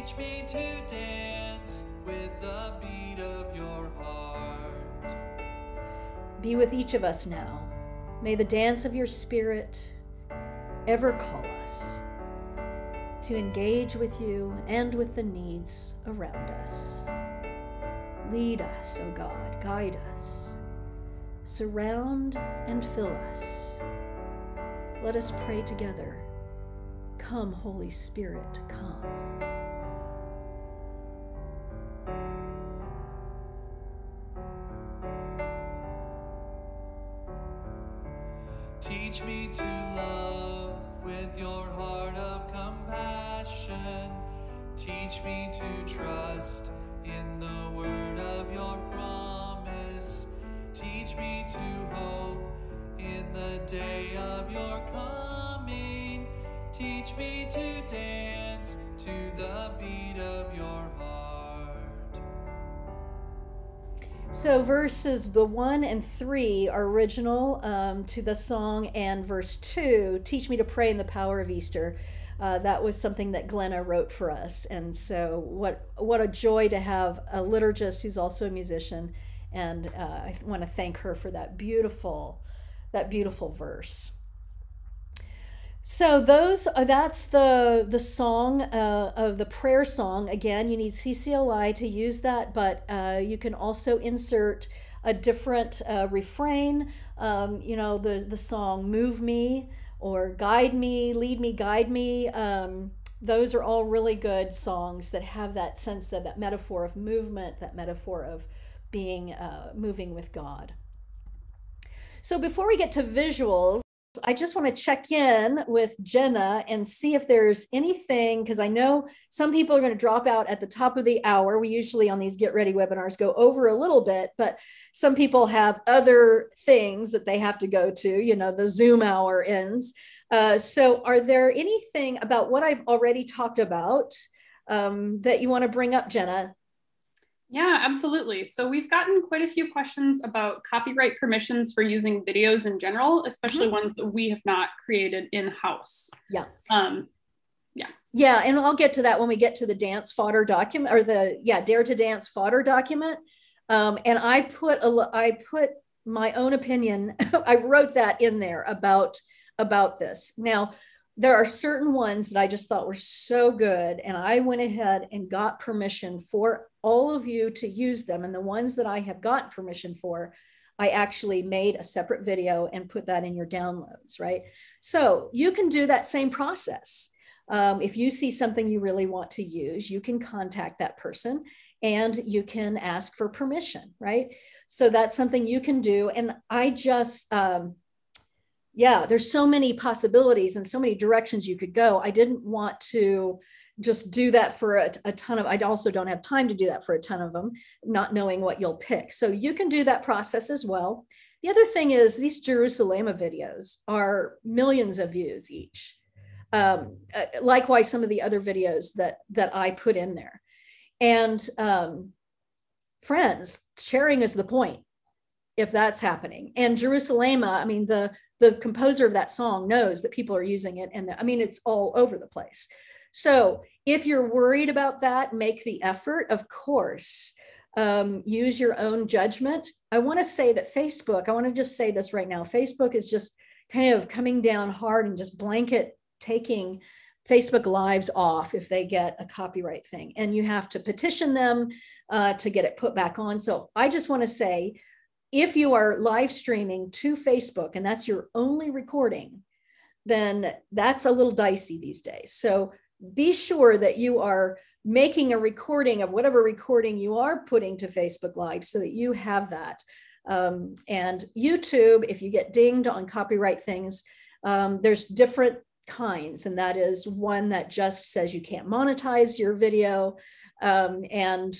Teach me to dance with the beat of your heart. Be with each of us now. May the dance of your Spirit ever call us to engage with you and with the needs around us. Lead us, O God, guide us, surround and fill us. Let us pray together. Come, Holy Spirit, come. Teach me to love with your heart of compassion. Teach me to trust in the word of your promise. Teach me to hope in the day of your coming. Teach me to dance to the beat of your heart. So verses the one and three are original um, to the song, and verse two, teach me to pray in the power of Easter. Uh, that was something that Glenna wrote for us. And so what what a joy to have a liturgist who's also a musician. And uh, I want to thank her for that beautiful, that beautiful verse. So those uh, that's the the song uh, of the prayer song. Again, you need C C L I to use that, but uh, you can also insert a different uh, refrain. Um, you know, the the song "Move Me" or "Guide Me," "Lead Me," "Guide Me." Um, those are all really good songs that have that sense of that metaphor of movement, that metaphor of being uh, moving with God. So before we get to visuals, I just want to check in with Jenna and see if there's anything, because I know some people are going to drop out at the top of the hour. We usually on these Get Ready webinars go over a little bit, but some people have other things that they have to go to, you know, the Zoom hour ends. Uh, so are there anything about what I've already talked about um, that you want to bring up, Jenna? Yeah, absolutely. So we've gotten quite a few questions about copyright permissions for using videos in general, especially mm-hmm. ones that we have not created in-house. Yeah. Um, yeah. Yeah, and I'll get to that when we get to the dance fodder document, or the, yeah, Dare to Dance fodder document. Um, and I put, a, I put my own opinion, I wrote that in there about, about this. Now, there are certain ones that I just thought were so good, and I went ahead and got permission for all of you to use them. And the ones that I have got permission for, I actually made a separate video and put that in your downloads, right? So you can do that same process. Um, if you see something you really want to use, you can contact that person and you can ask for permission, right? So that's something you can do. And I just, um, yeah, there's so many possibilities and so many directions you could go. I didn't want to just do that for a, a ton of, I also don't have time to do that for a ton of them, not knowing what you'll pick. So you can do that process as well. The other thing is these Jerusalema videos are millions of views each. Um, uh, likewise, some of the other videos that, that I put in there. And um, friends, sharing is the point if that's happening. And Jerusalema, I mean, the, the composer of that song knows that people are using it. And the, I mean, it's all over the place. So if you're worried about that, make the effort, of course. Um, use your own judgment. I want to say that Facebook, I want to just say this right now, Facebook is just kind of coming down hard and just blanket taking Facebook Lives off if they get a copyright thing. And you have to petition them uh, to get it put back on. So I just want to say, if you are live streaming to Facebook and that's your only recording, then that's a little dicey these days. So be sure that you are making a recording of whatever recording you are putting to Facebook Live so that you have that. Um, and YouTube, if you get dinged on copyright things, um, there's different kinds. And that is one that just says you can't monetize your video. Um, and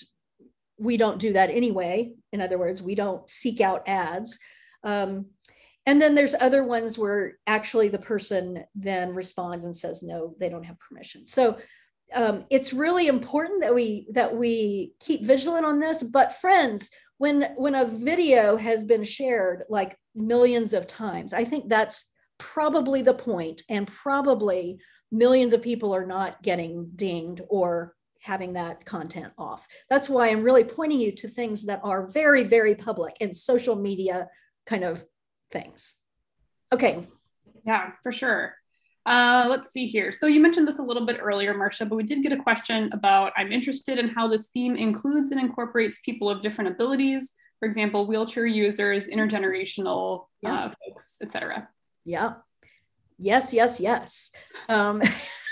we don't do that anyway. In other words, we don't seek out ads. Um, And then there's other ones where actually the person then responds and says, no, they don't have permission. So um, it's really important that we that we keep vigilant on this. But friends, when, when a video has been shared like millions of times, I think that's probably the point, and probably millions of people are not getting dinged or having that content off. That's why I'm really pointing you to things that are very, very public and social media kind of things. Okay. Yeah, for sure. Uh, let's see here. So you mentioned this a little bit earlier, Marcia, but we did get a question about, I'm interested in how this theme includes and incorporates people of different abilities, for example, wheelchair users, intergenerational yeah. uh, folks, et cetera. Yeah. Yes, yes, yes. Um,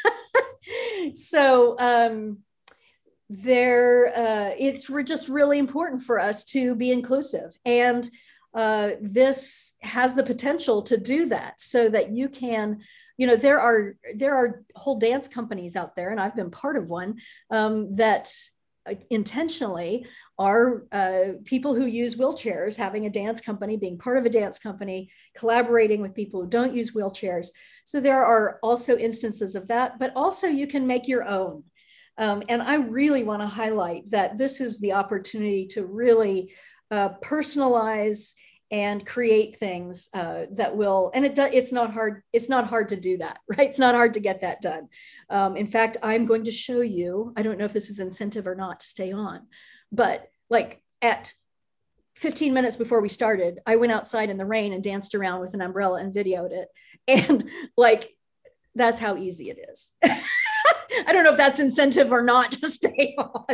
so um, there, uh, it's re- just really important for us to be inclusive. And uh, this has the potential to do that so that you can, you know, there are there are whole dance companies out there, and I've been part of one, um, that intentionally are uh, people who use wheelchairs, having a dance company, being part of a dance company, collaborating with people who don't use wheelchairs. So there are also instances of that, but also you can make your own. Um, and I really want to highlight that this is the opportunity to really uh, personalize and create things uh, that will, and it do, it's not hard, it's not hard to do that, right? It's not hard to get that done. Um, in fact, I'm going to show you, I don't know if this is incentive or not to stay on, but like at fifteen minutes before we started, I went outside in the rain and danced around with an umbrella and videoed it. And like, that's how easy it is. I don't know if that's incentive or not to stay on.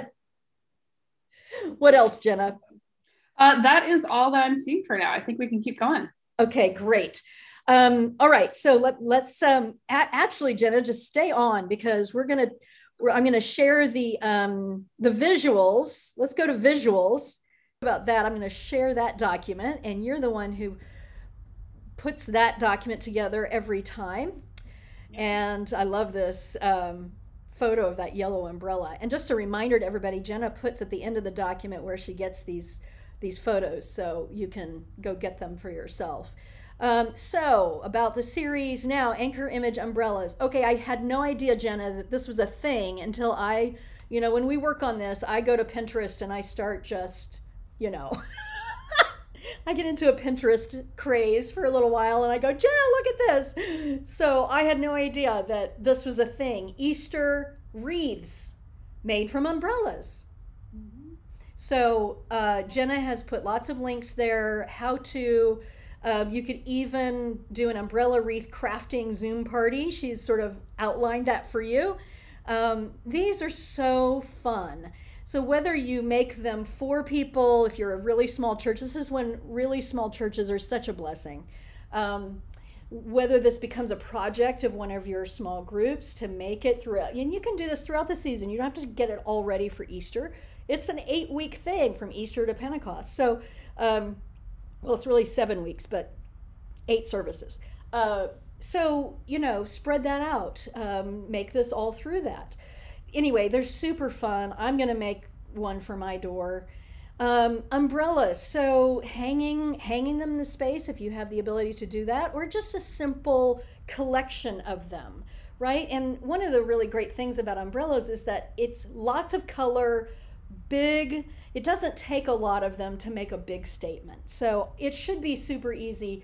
What else, Jenna? Uh, that is all that I'm seeing for now. I think we can keep going. Okay, great. Um, all right, so let, let's um, a- actually, Jenna, just stay on because we're gonna, we're, I'm gonna share the um, the visuals. Let's go to visuals. About that, I'm gonna share that document, and you're the one who puts that document together every time. Yep. And I love this um, photo of that yellow umbrella. And just a reminder to everybody, Jenna puts at the end of the document where she gets these these photos, so you can go get them for yourself. Um, so about the series now, anchor image umbrellas. Okay, I had no idea, Jenna, that this was a thing until I, you know, when we work on this, I go to Pinterest and I start just, you know, I get into a Pinterest craze for a little while and I go, Jenna, look at this. So I had no idea that this was a thing. Easter wreaths made from umbrellas. So uh, Jenna has put lots of links there, how to, uh, you could even do an umbrella wreath crafting Zoom party. She's sort of outlined that for you. Um, these are so fun. So whether you make them for people, if you're a really small church, this is when really small churches are such a blessing. Um, whether this becomes a project of one of your small groups to make it throughout, and you can do this throughout the season. You don't have to get it all ready for Easter. It's an eight week thing from Easter to Pentecost. So, um, well, it's really seven weeks, but eight services. Uh, so, you know, spread that out. Um, make this all through that. Anyway, they're super fun. I'm going to make one for my door. Um, umbrellas. So hanging, hanging them in the space if you have the ability to do that, or just a simple collection of them, right? And one of the really great things about umbrellas is that it's lots of color, big. It doesn't take a lot of them to make a big statement. So it should be super easy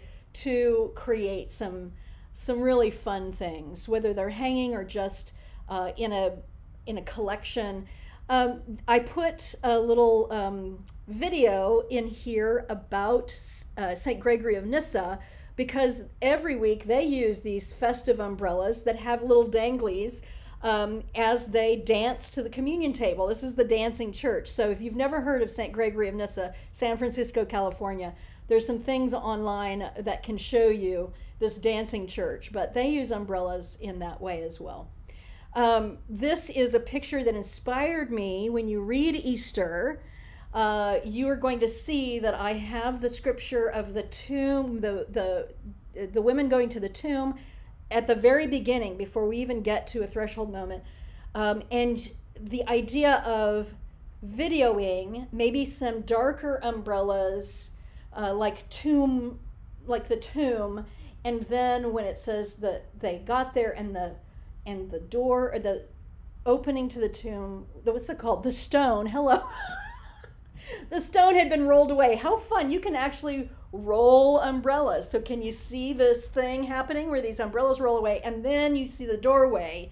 to create some some really fun things, whether they're hanging or just uh, in a in a collection. Um, I put a little um, video in here about uh, Saint Gregory of Nyssa, because every week they use these festive umbrellas that have little danglies Um, as they dance to the communion table. This is the dancing church. So if you've never heard of Saint Gregory of Nyssa, San Francisco, California, there's some things online that can show you this dancing church, but they use umbrellas in that way as well. Um, this is a picture that inspired me. When you read Easter, uh, you are going to see that I have the scripture of the tomb, the, the, the women going to the tomb, at the very beginning, before we even get to a threshold moment. Um, and the idea of videoing maybe some darker umbrellas, uh, like tomb, like the tomb, and then when it says that they got there and the and the door, or the opening to the tomb, what's it called? The stone, hello. The stone had been rolled away. How fun. You can actually roll umbrellas. So can you see this thing happening where these umbrellas roll away, and then you see the doorway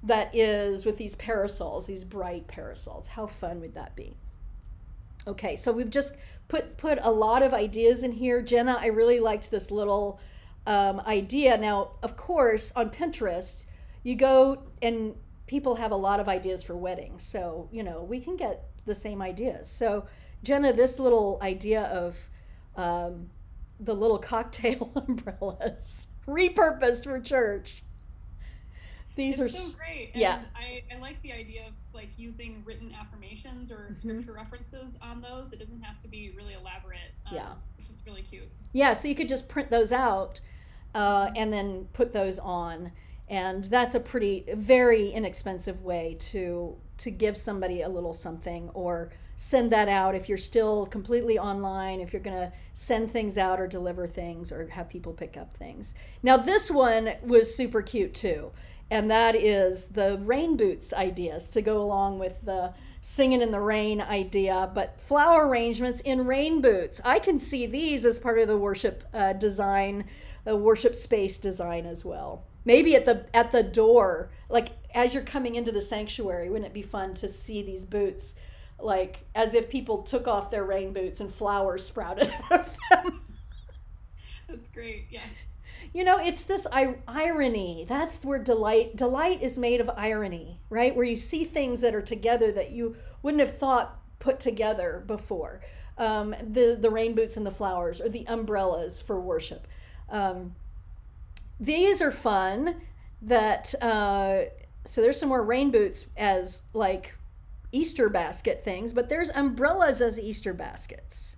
that is with these parasols, these bright parasols. How fun would that be? Okay, so we've just put put a lot of ideas in here. Jenna, I really liked this little um, idea. Now, of course, on Pinterest, you go and people have a lot of ideas for weddings. So, you know, we can get the same ideas. So, Jenna, this little idea of um, the little cocktail umbrellas repurposed for church. These it's are so great. And yeah. I, I like the idea of like using written affirmations or mm-hmm. scripture references on those. It doesn't have to be really elaborate. Um, yeah. Which is really cute. Yeah, so you could just print those out uh, and then put those on. And that's a pretty, very inexpensive way to to give somebody a little something, or send that out if you're still completely online, if you're going to send things out or deliver things or have people pick up things. Now, this one was super cute too. And that is the rain boots ideas to go along with the singing in the rain idea, but flower arrangements in rain boots. I can see these as part of the worship uh, design, uh, worship space design as well. Maybe at the at the door, like as you're coming into the sanctuary, wouldn't it be fun to see these boots, like as if people took off their rain boots and flowers sprouted out of them? That's great, yes. You know, it's this irony. That's where delight, delight is made of irony, right? Where you see things that are together that you wouldn't have thought put together before. Um, the, the rain boots and the flowers, or the umbrellas for worship. Um, these are fun. That uh, so there's some more rain boots as like Easter basket things, but there's umbrellas as Easter baskets.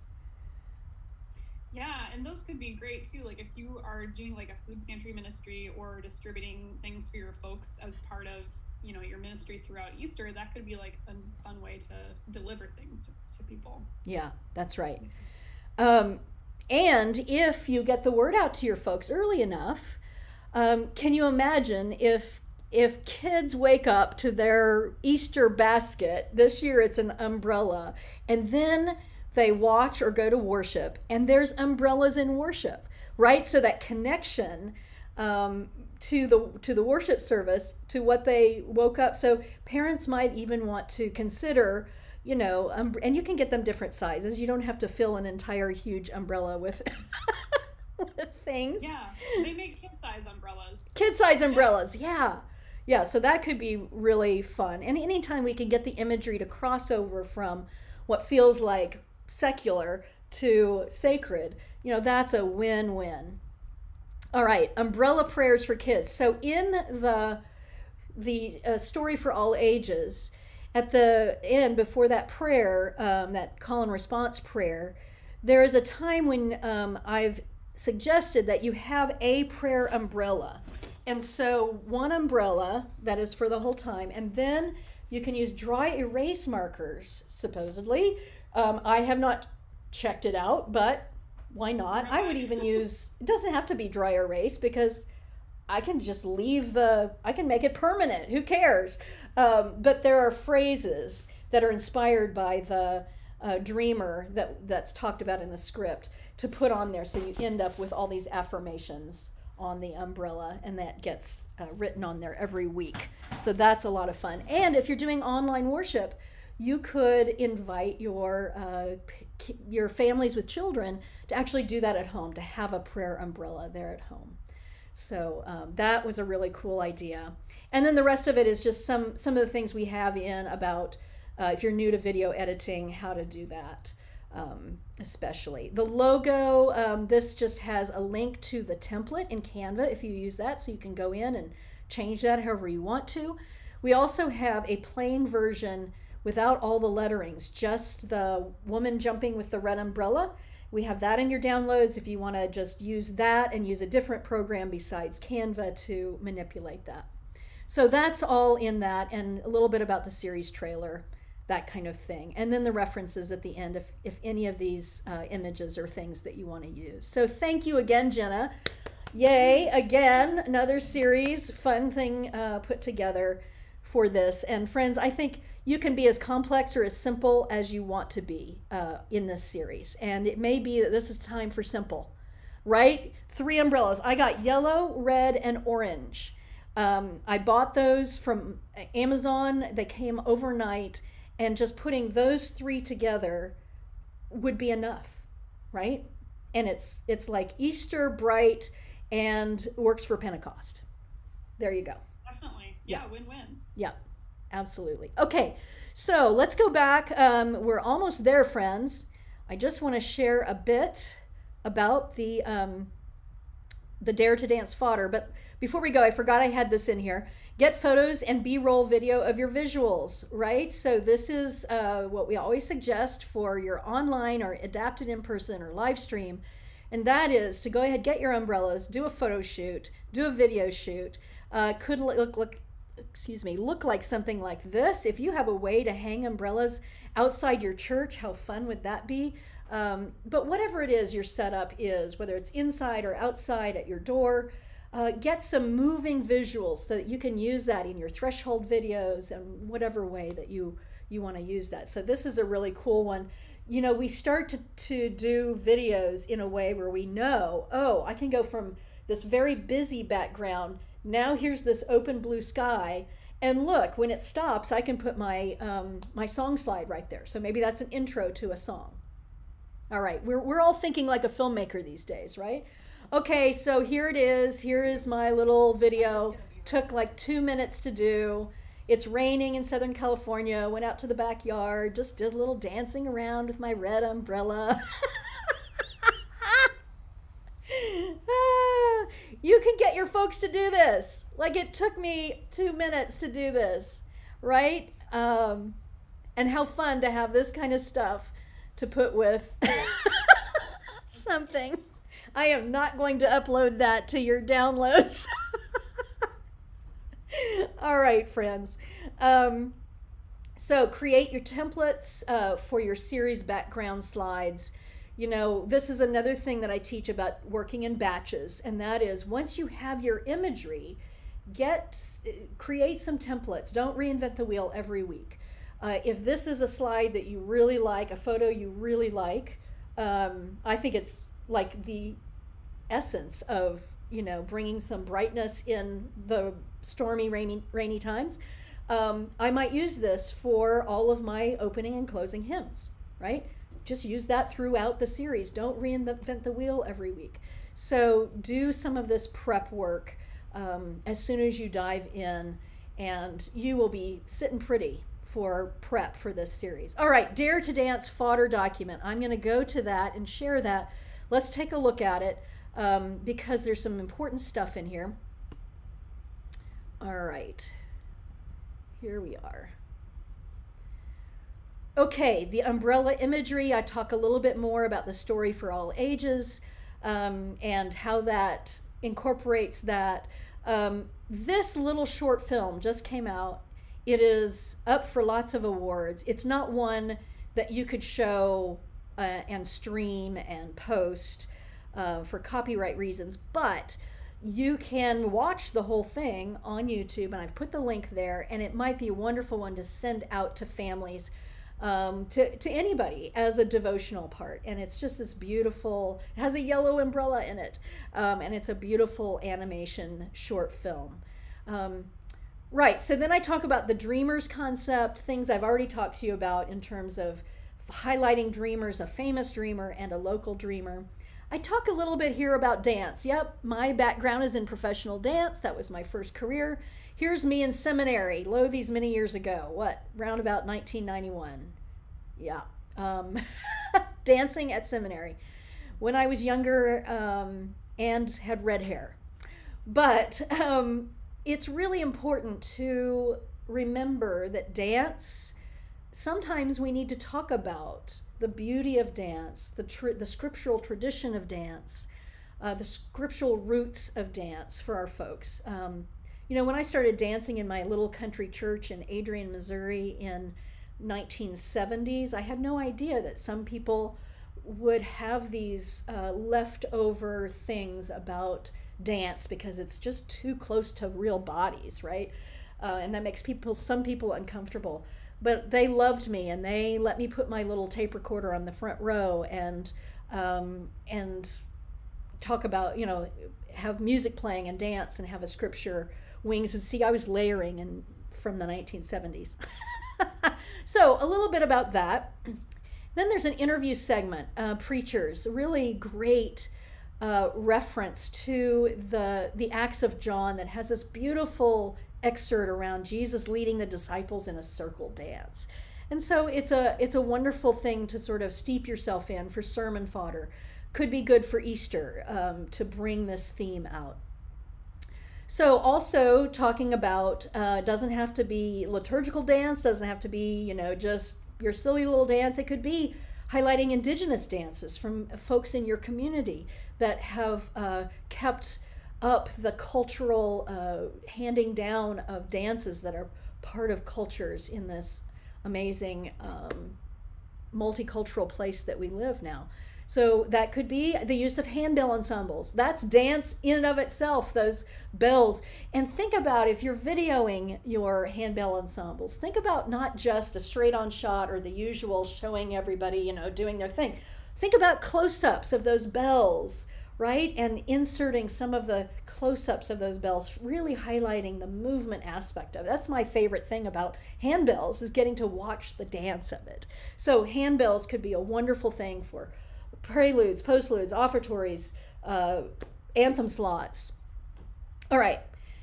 Yeah, and those could be great too. Like if you are doing like a food pantry ministry or distributing things for your folks as part of, you know, your ministry throughout Easter, that could be like a fun way to deliver things to, to people. Yeah, that's right. Um, and if you get the word out to your folks early enough, um, can you imagine if if kids wake up to their Easter basket, this year it's an umbrella, and then they watch or go to worship and there's umbrellas in worship, right? So that connection um, to the to the worship service, to what they woke up. So parents might even want to consider, you know, um, and you can get them different sizes. You don't have to fill an entire huge umbrella with, with things. Yeah, they make kid size umbrellas. Kid size umbrellas, yeah. Yeah, so that could be really fun. And anytime we can get the imagery to cross over from what feels like secular to sacred, you know, that's a win-win. All right, umbrella prayers for kids. So in the the uh, story for all ages, at the end, before that prayer, um, that call and response prayer, there is a time when um, I've suggested that you have a prayer umbrella. And so one umbrella that is for the whole time, and then you can use dry erase markers, supposedly. Um, I have not checked it out, but why not? I would even use, it doesn't have to be dry erase, because I can just leave the, I can make it permanent. Who cares? Um, but there are phrases that are inspired by the uh, dreamer that that's talked about in the script to put on there. So you end up with all these affirmations on the umbrella, and that gets uh, written on there every week. So that's a lot of fun. And if you're doing online worship, you could invite your uh, your families with children to actually do that at home, to have a prayer umbrella there at home. So um, that was a really cool idea. And then the rest of it is just some some of the things we have in about uh, if you're new to video editing, how to do that, um, especially. The logo, um, this just has a link to the template in Canva if you use that, so you can go in and change that however you want to. We also have a plain version without all the letterings, just the woman jumping with the red umbrella. We have that in your downloads if you want to just use that and use a different program besides Canva to manipulate that. So that's all in that, and a little bit about the series trailer, that kind of thing. And then the references at the end if, if any of these uh, images are things that you want to use. So thank you again, Jenna. Yay, again, another series, fun thing uh, put together for this. And friends, I think you can be as complex or as simple as you want to be uh, in this series. And it may be that this is time for simple, right? Three umbrellas. I got yellow, red, and orange. Um, I bought those from Amazon. They came overnight, and just putting those three together would be enough, right? And it's it's like Easter bright and works for Pentecost. There you go. Definitely. Yeah, yeah. Win-win. Yeah, absolutely. Okay, so let's go back. Um, we're almost there, friends. I just want to share a bit about the um, the Dare to Dance fodder. But before we go, I forgot I had this in here. Get photos and B-roll video of your visuals, right? So this is uh, what we always suggest for your online or adapted in person or live stream. And that is to go ahead, get your umbrellas, do a photo shoot, do a video shoot. Uh, could look, look, excuse me, look like something like this. If you have a way to hang umbrellas outside your church, how fun would that be? Um, but whatever it is your setup is, whether it's inside or outside at your door, uh, get some moving visuals so that you can use that in your threshold videos and whatever way that you, you want to use that. So this is a really cool one. You know, we start to, to do videos in a way where we know, oh, I can go from this very busy background. Now here's this open blue sky. And look, when it stops, I can put my, um, my song slide right there. So maybe that's an intro to a song. All right, we're, we're all thinking like a filmmaker these days, right? Okay, so here it is. Here is my little video. Took like two minutes to do. It's raining in Southern California. Went out to the backyard, just did a little dancing around with my red umbrella. ah, you can get your folks to do this. Like it took me two minutes to do this, right? Um, and how fun to have this kind of stuff to put with something. I am not going to upload that to your downloads. All right, friends. Um, so create your templates uh, for your series background slides. You know, this is another thing that I teach about working in batches, and that is once you have your imagery, get create some templates. Don't reinvent the wheel every week. Uh, if this is a slide that you really like, a photo you really like, um, I think it's like the essence of, you know, bringing some brightness in the stormy, rainy, rainy times. Um, I might use this for all of my opening and closing hymns, right? Just use that throughout the series. Don't reinvent the wheel every week. So do some of this prep work um, as soon as you dive in, and you will be sitting pretty for prep for this series. All right, Dare to Dance fodder document. I'm going to go to that and share that. Let's take a look at it um, because there's some important stuff in here. All right, here we are. Okay, the umbrella imagery. I talk a little bit more about the story for all ages um, and how that incorporates that. Um, this little short film just came out. It is up for lots of awards. It's not one that you could show uh, and stream and post uh, for copyright reasons, but you can watch the whole thing on YouTube, and I've put the link there, and it might be a wonderful one to send out to families, um, to, to anybody as a devotional part. And it's just this beautiful, it has a yellow umbrella in it, um, and it's a beautiful animation short film. Um, Right, so then I talk about the dreamers concept, things I've already talked to you about in terms of highlighting dreamers, a famous dreamer and a local dreamer. I talk a little bit here about dance. Yep, my background is in professional dance. That was my first career. Here's me in seminary, lo, these many years ago. What, round about nineteen ninety-one. Yeah, um, dancing at seminary when I was younger um, and had red hair. But um, it's really important to remember that dance, sometimes we need to talk about the beauty of dance, the, tr the scriptural tradition of dance, uh, the scriptural roots of dance for our folks. Um, you know, when I started dancing in my little country church in Adrian, Missouri in nineteen seventies, I had no idea that some people would have these uh, leftover things about dance because it's just too close to real bodies, right? Uh, and that makes people, some people uncomfortable. But they loved me, and they let me put my little tape recorder on the front row and um, and talk about, you know, have music playing and dance and have a scripture wings. And see, I was layering and from the nineteen seventies. So a little bit about that. Then there's an interview segment, uh, preachers, really great uh, reference to the, the Acts of John that has this beautiful excerpt around Jesus leading the disciples in a circle dance. And so it's a, it's a wonderful thing to sort of steep yourself in for sermon fodder. Could be good for Easter um, to bring this theme out. So also talking about, uh, doesn't have to be liturgical dance, doesn't have to be, you know, just your silly little dance. It could be highlighting indigenous dances from folks in your community that have uh, kept up the cultural uh, handing down of dances that are part of cultures in this amazing um, multicultural place that we live now. So that could be the use of handbell ensembles. That's dance in and of itself, those bells. And think about if you're videoing your handbell ensembles, think about not just a straight on shot or the usual showing everybody, you know, doing their thing. Think about close-ups of those bells, right? And inserting some of the close-ups of those bells, really highlighting the movement aspect of it. That's my favorite thing about handbells, is getting to watch the dance of it. So handbells could be a wonderful thing for preludes, postludes, offertories, uh, anthem slots. All right.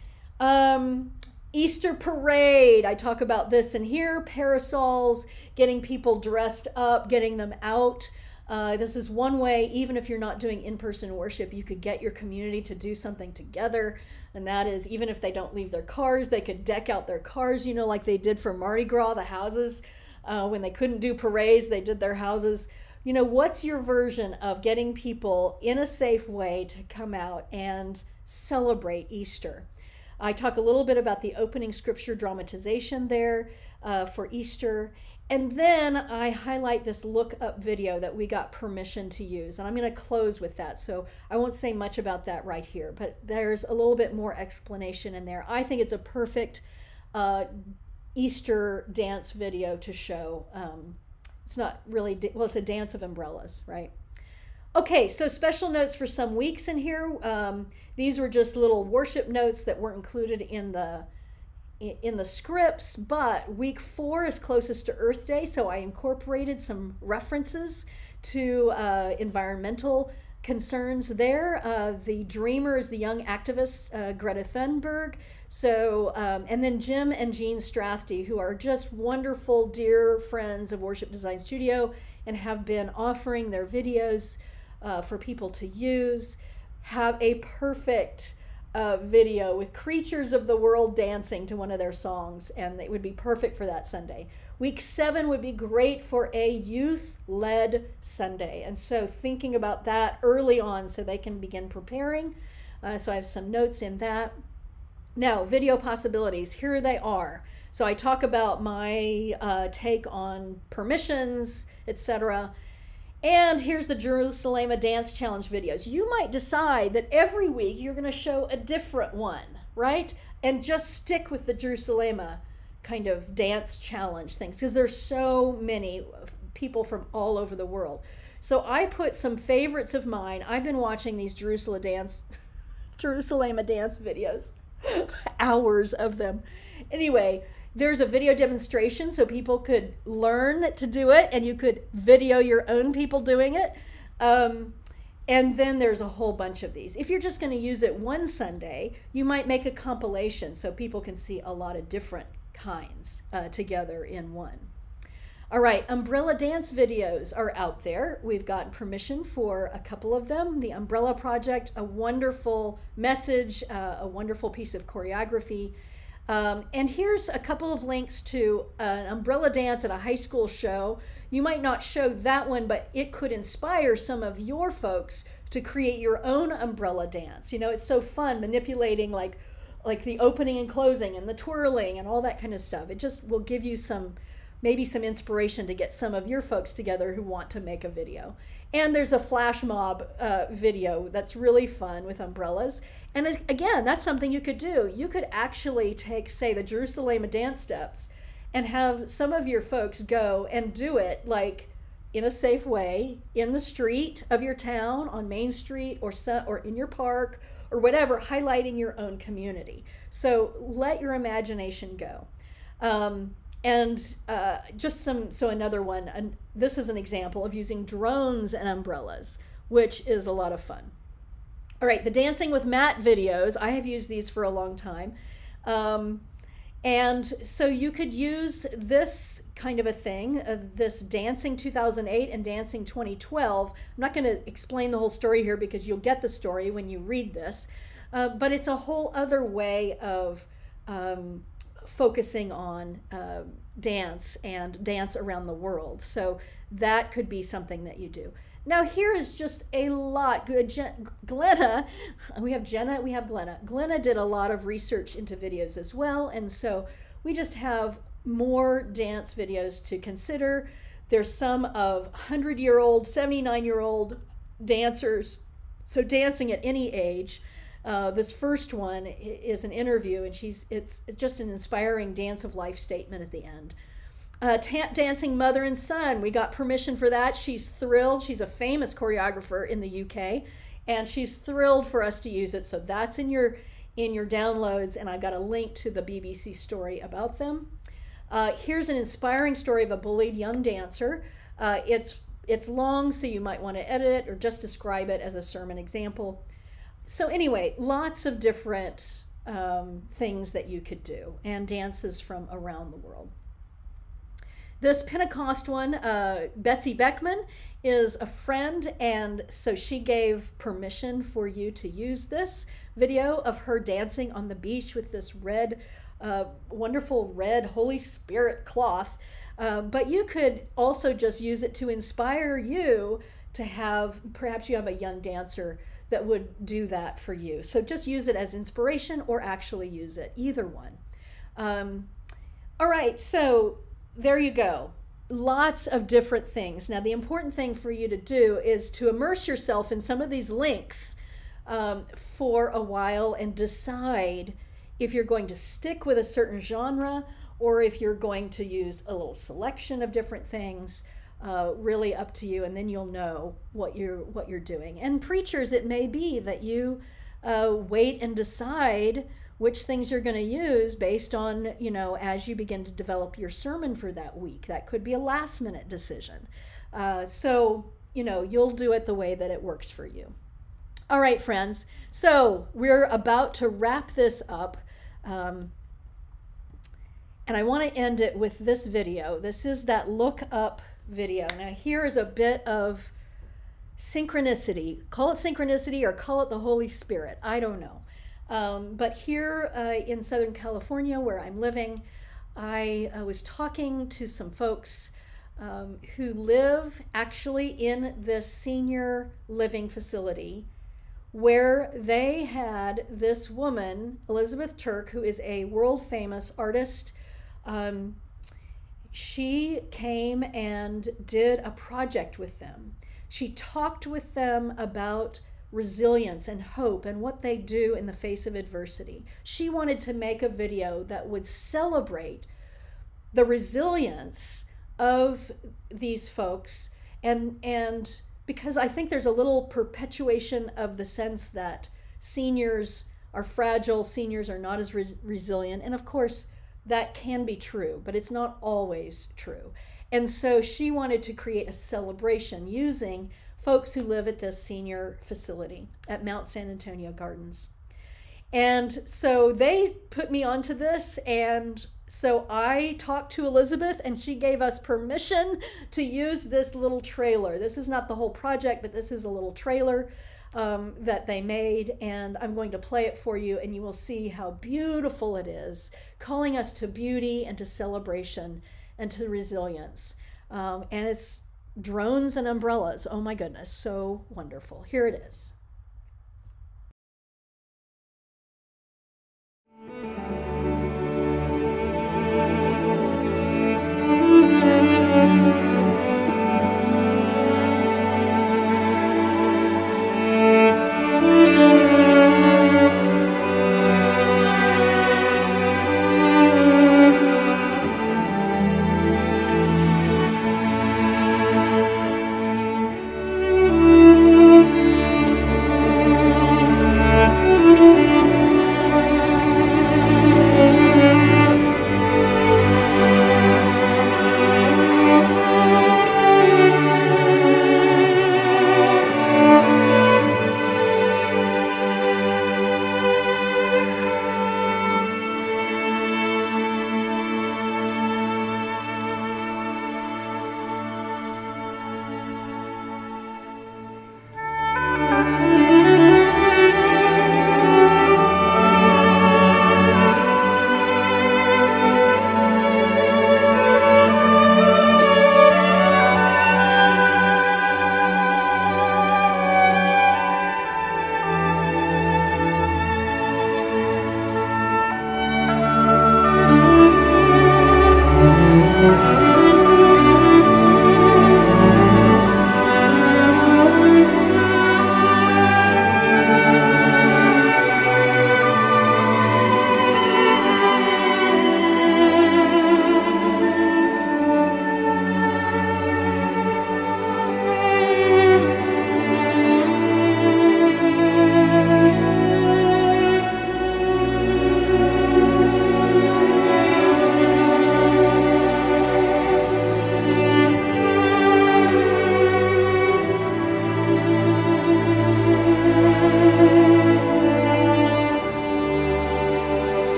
Um, Easter parade. I talk about this in here. Parasols, getting people dressed up, getting them out. Uh, this is one way, even if you're not doing in-person worship, you could get your community to do something together. And that is, even if they don't leave their cars, they could deck out their cars, you know, like they did for Mardi Gras, the houses. Uh, when they couldn't do parades, they did their houses. You know, what's your version of getting people in a safe way to come out and celebrate Easter? I talk a little bit about the opening scripture dramatization there uh, for Easter. And then I highlight this look up video that we got permission to use. And I'm going to close with that. So I won't say much about that right here, but there's a little bit more explanation in there. I think it's a perfect uh, Easter dance video to show. Um, It's not really, well, it's a dance of umbrellas, right? Okay, so special notes for some weeks in here. Um, these were just little worship notes that weren't included in the in the scripts, but week four is closest to Earth Day, so I incorporated some references to uh, environmental concerns there. Uh, the dreamer is the young activist uh, Greta Thunberg. So, um, and then Jim and Jean Strathty, who are just wonderful, dear friends of Worship Design Studio and have been offering their videos uh, for people to use, have a perfect uh, video with creatures of the world dancing to one of their songs, and it would be perfect for that Sunday. Week seven would be great for a youth-led Sunday, and so thinking about that early on so they can begin preparing. Uh, so I have some notes in that. Now, video possibilities, here they are. So I talk about my uh, take on permissions, et cetera. And here's the Jerusalema Dance Challenge videos. You might decide that every week you're going to show a different one, right? And just stick with the Jerusalema kind of dance challenge things, because there's so many people from all over the world. So I put some favorites of mine. I've been watching these Jerusalem dance, Jerusalema dance videos. Hours of them. Anyway, there's a video demonstration so people could learn to do it, and you could video your own people doing it. Um, and then there's a whole bunch of these. If you're just going to use it one Sunday, you might make a compilation so people can see a lot of different kinds uh, together in one. All right, umbrella dance videos are out there. We've gotten permission for a couple of them. The Umbrella Project, a wonderful message, uh, a wonderful piece of choreography. Um, and here's a couple of links to an umbrella dance at a high school show. You might not show that one, but it could inspire some of your folks to create your own umbrella dance. You know, it's so fun manipulating like, like the opening and closing and the twirling and all that kind of stuff. It just will give you some maybe some inspiration to get some of your folks together who want to make a video. And there's a flash mob uh, video that's really fun with umbrellas. And again, that's something you could do. You could actually take, say, the Jerusalema dance steps and have some of your folks go and do it like in a safe way in the street of your town, on Main Street, or, or in your park, or whatever, highlighting your own community. So let your imagination go. Um, and uh, just some, so another one, and this is an example of using drones and umbrellas, which is a lot of fun. All right, the Dancing with Matt videos, I have used these for a long time. Um, and so you could use this kind of a thing, uh, this Dancing two thousand eight and Dancing twenty twelve. I'm not going to explain the whole story here because you'll get the story when you read this, uh, but it's a whole other way of um, focusing on uh, dance and dance around the world. So that could be something that you do. Now here is just a lot. Good, Glenna, we have Jenna, we have Glenna. Glenna did a lot of research into videos as well, and so we just have more dance videos to consider. There's some of hundred-year-old, seventy-nine-year-old dancers, so dancing at any age. Uh, this first one is an interview, and she's it's, it's just an inspiring dance of life statement at the end. Uh, tap dancing mother and son, we got permission for that. She's thrilled. She's a famous choreographer in the U K, and she's thrilled for us to use it. So that's in your in your downloads, and I've got a link to the B B C story about them. Uh, here's an inspiring story of a bullied young dancer. Uh, it's it's long, so you might want to edit it or just describe it as a sermon example. So anyway, lots of different um, things that you could do, and dances from around the world. This Pentecost one, uh, Betsy Beckman, is a friend, and so she gave permission for you to use this video of her dancing on the beach with this red, uh, wonderful red Holy Spirit cloth. Uh, but you could also just use it to inspire you to have, perhaps you have a young dancer that would do that for you. So just use it as inspiration or actually use it, either one. Um, all right, so there you go. Lots of different things. Now, the important thing for you to do is to immerse yourself in some of these links um, for a while and decide if you're going to stick with a certain genre or if you're going to use a little selection of different things. Uh, really up to you, and then you'll know what you're what you're doing. And preachers, it may be that you uh, wait and decide which things you're going to use based on, you know, as you begin to develop your sermon for that week. That could be a last minute decision. Uh, so, you know, you'll do it the way that it works for you. All right, friends. So we're about to wrap this up. Um, and I want to end it with this video. This is that look up video. Now here is a bit of synchronicity. Call it synchronicity or call it the Holy Spirit. I don't know. Um, but here uh, in Southern California, where I'm living, I uh, was talking to some folks um, who live actually in this senior living facility where they had this woman, Elizabeth Turk, who is a world famous artist. Um, she came and did a project with them. She talked with them about resilience and hope and what they do in the face of adversity. She wanted to make a video that would celebrate the resilience of these folks, and and because I think there's a little perpetuation of the sense that seniors are fragile, seniors are not as res resilient, and of course that can be true, but it's not always true. And so she wanted to create a celebration using folks who live at this senior facility at Mount San Antonio Gardens. And so they put me onto this, and so I talked to Elizabeth and she gave us permission to use this little trailer. This is not the whole project, but this is a little trailer um, that they made, and I'm going to play it for you and you will see how beautiful it is, calling us to beauty and to celebration and to resilience. Um, and it's drones and umbrellas. Oh my goodness, so wonderful. Here it is.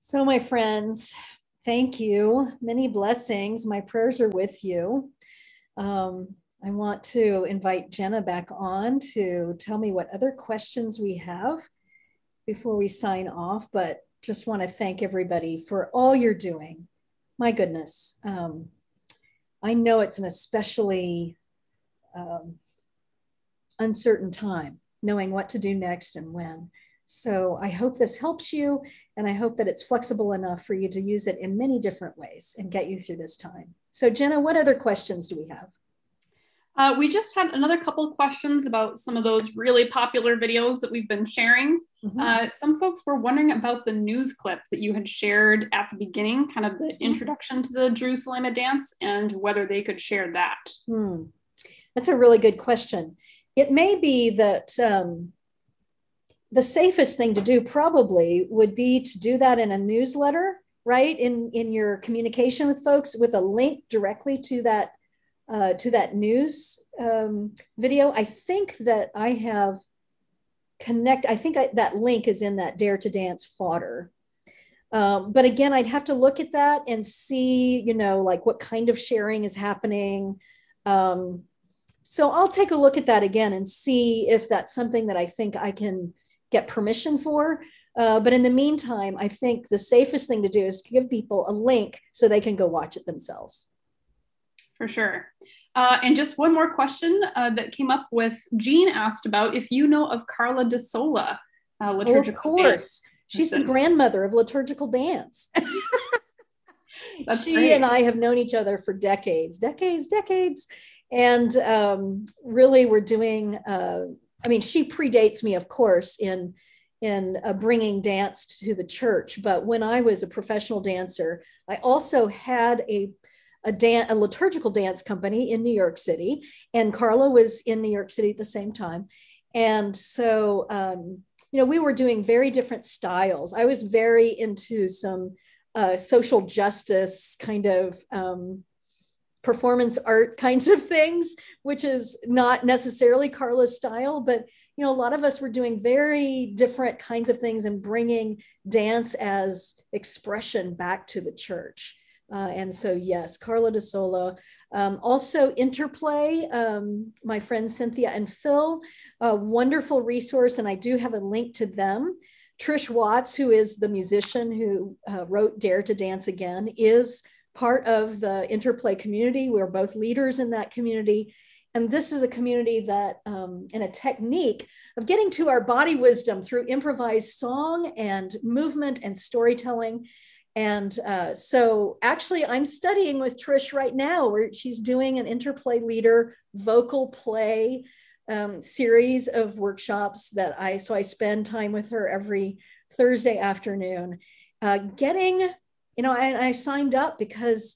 So, my friends, thank you. Many blessings. My prayers are with you. Um, I want to invite Jenna back on to tell me what other questions we have before we sign off, but just want to thank everybody for all you're doing. My goodness. Um, I know it's an especially um, uncertain time, knowing what to do next and when. So I hope this helps you, and I hope that it's flexible enough for you to use it in many different ways and get you through this time. So Jenna, what other questions do we have? Uh, we just had another couple of questions about some of those really popular videos that we've been sharing. Mm-hmm. uh, some folks were wondering about the news clip that you had shared at the beginning, kind of the introduction to the Jerusalema dance, and whether they could share that. Hmm. That's a really good question. It may be that um, the safest thing to do probably would be to do that in a newsletter, right? In, in your communication with folks, with a link directly to that uh, to that news um, video. I think that I have connect. I think I, that link is in that Dare to Dance Fodder. Um, but again, I'd have to look at that and see, you know, like what kind of sharing is happening. Um, so I'll take a look at that again and see if that's something that I think I can get permission for. Uh, but in the meantime, I think the safest thing to do is to give people a link so they can go watch it themselves. For sure. Uh, and just one more question uh, that came up with Jean asked about if you know of Carla de Sola, uh, liturgical. Oh, of course. She's the grandmother of liturgical dance. She great. And I have known each other for decades, decades, decades. And um, really we're doing, uh, I mean, she predates me, of course, in, in uh, bringing dance to the church. But when I was a professional dancer, I also had a A, dan- a liturgical dance company in New York City, and Carla was in New York City at the same time. And so, um, you know, we were doing very different styles. I was very into some uh, social justice kind of um, performance art kinds of things, which is not necessarily Carla's style, but, you know, a lot of us were doing very different kinds of things and bringing dance as expression back to the church. Uh, and so, yes, Carla de Sola. Um, also, Interplay, um, my friends Cynthia and Phil, a wonderful resource, and I do have a link to them. Trish Watts, who is the musician who uh, wrote Dare to Dance Again, is part of the Interplay community. We're both leaders in that community. And this is a community that, um, and a technique of getting to our body wisdom through improvised song and movement and storytelling. And uh, so actually I'm studying with Trish right now, where she's doing an Interplay leader vocal play um, series of workshops that I, so I spend time with her every Thursday afternoon, uh, getting, you know, and I signed up because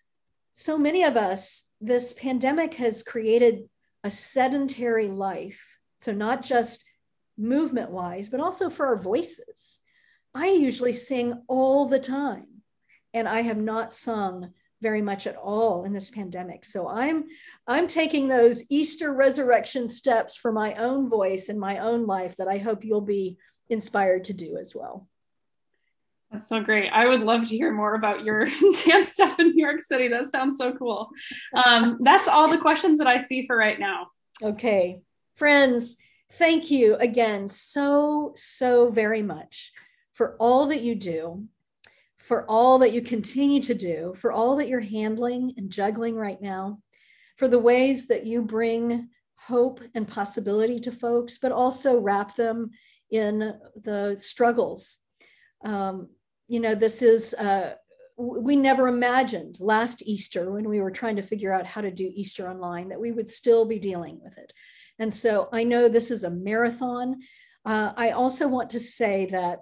so many of us, this pandemic has created a sedentary life. So not just movement wise, but also for our voices. I usually sing all the time, and I have not sung very much at all in this pandemic. So I'm, I'm taking those Easter resurrection steps for my own voice and my own life that I hope you'll be inspired to do as well. That's so great. I would love to hear more about your dance stuff in New York City. That sounds so cool. Um, that's all the questions that I see for right now. Okay, friends, thank you again so, so very much for all that you do, for all that you continue to do, for all that you're handling and juggling right now, for the ways that you bring hope and possibility to folks, but also wrap them in the struggles. Um, you know, this is, uh, we never imagined last Easter when we were trying to figure out how to do Easter online that we would still be dealing with it. And so I know this is a marathon. Uh, I also want to say that,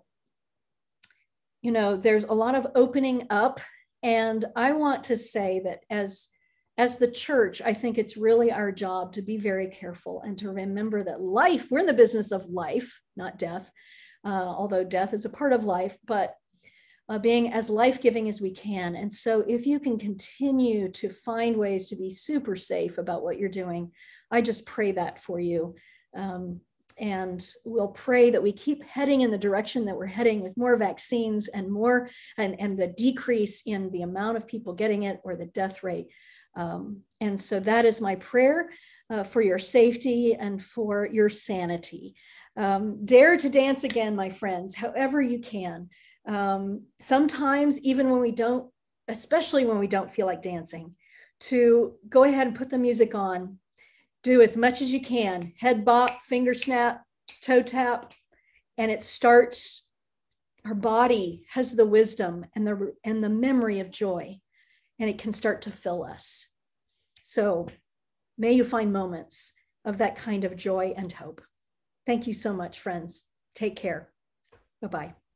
you know, there's a lot of opening up, and I want to say that as, as the church, I think it's really our job to be very careful and to remember that life, we're in the business of life, not death, uh, although death is a part of life, but uh, being as life-giving as we can. And so if you can continue to find ways to be super safe about what you're doing, I just pray that for you. Um, and we'll pray that we keep heading in the direction that we're heading with more vaccines and more, and, and the decrease in the amount of people getting it or the death rate. Um, and so that is my prayer uh, for your safety and for your sanity. Um, dare to dance again, my friends, however you can. Um, sometimes even when we don't, especially when we don't feel like dancing, to go ahead and put the music on, do as much as you can, head bop, finger snap, toe tap, and it starts, our body has the wisdom and the, and the memory of joy, and it can start to fill us. So may you find moments of that kind of joy and hope. Thank you so much, friends. Take care. Bye-bye.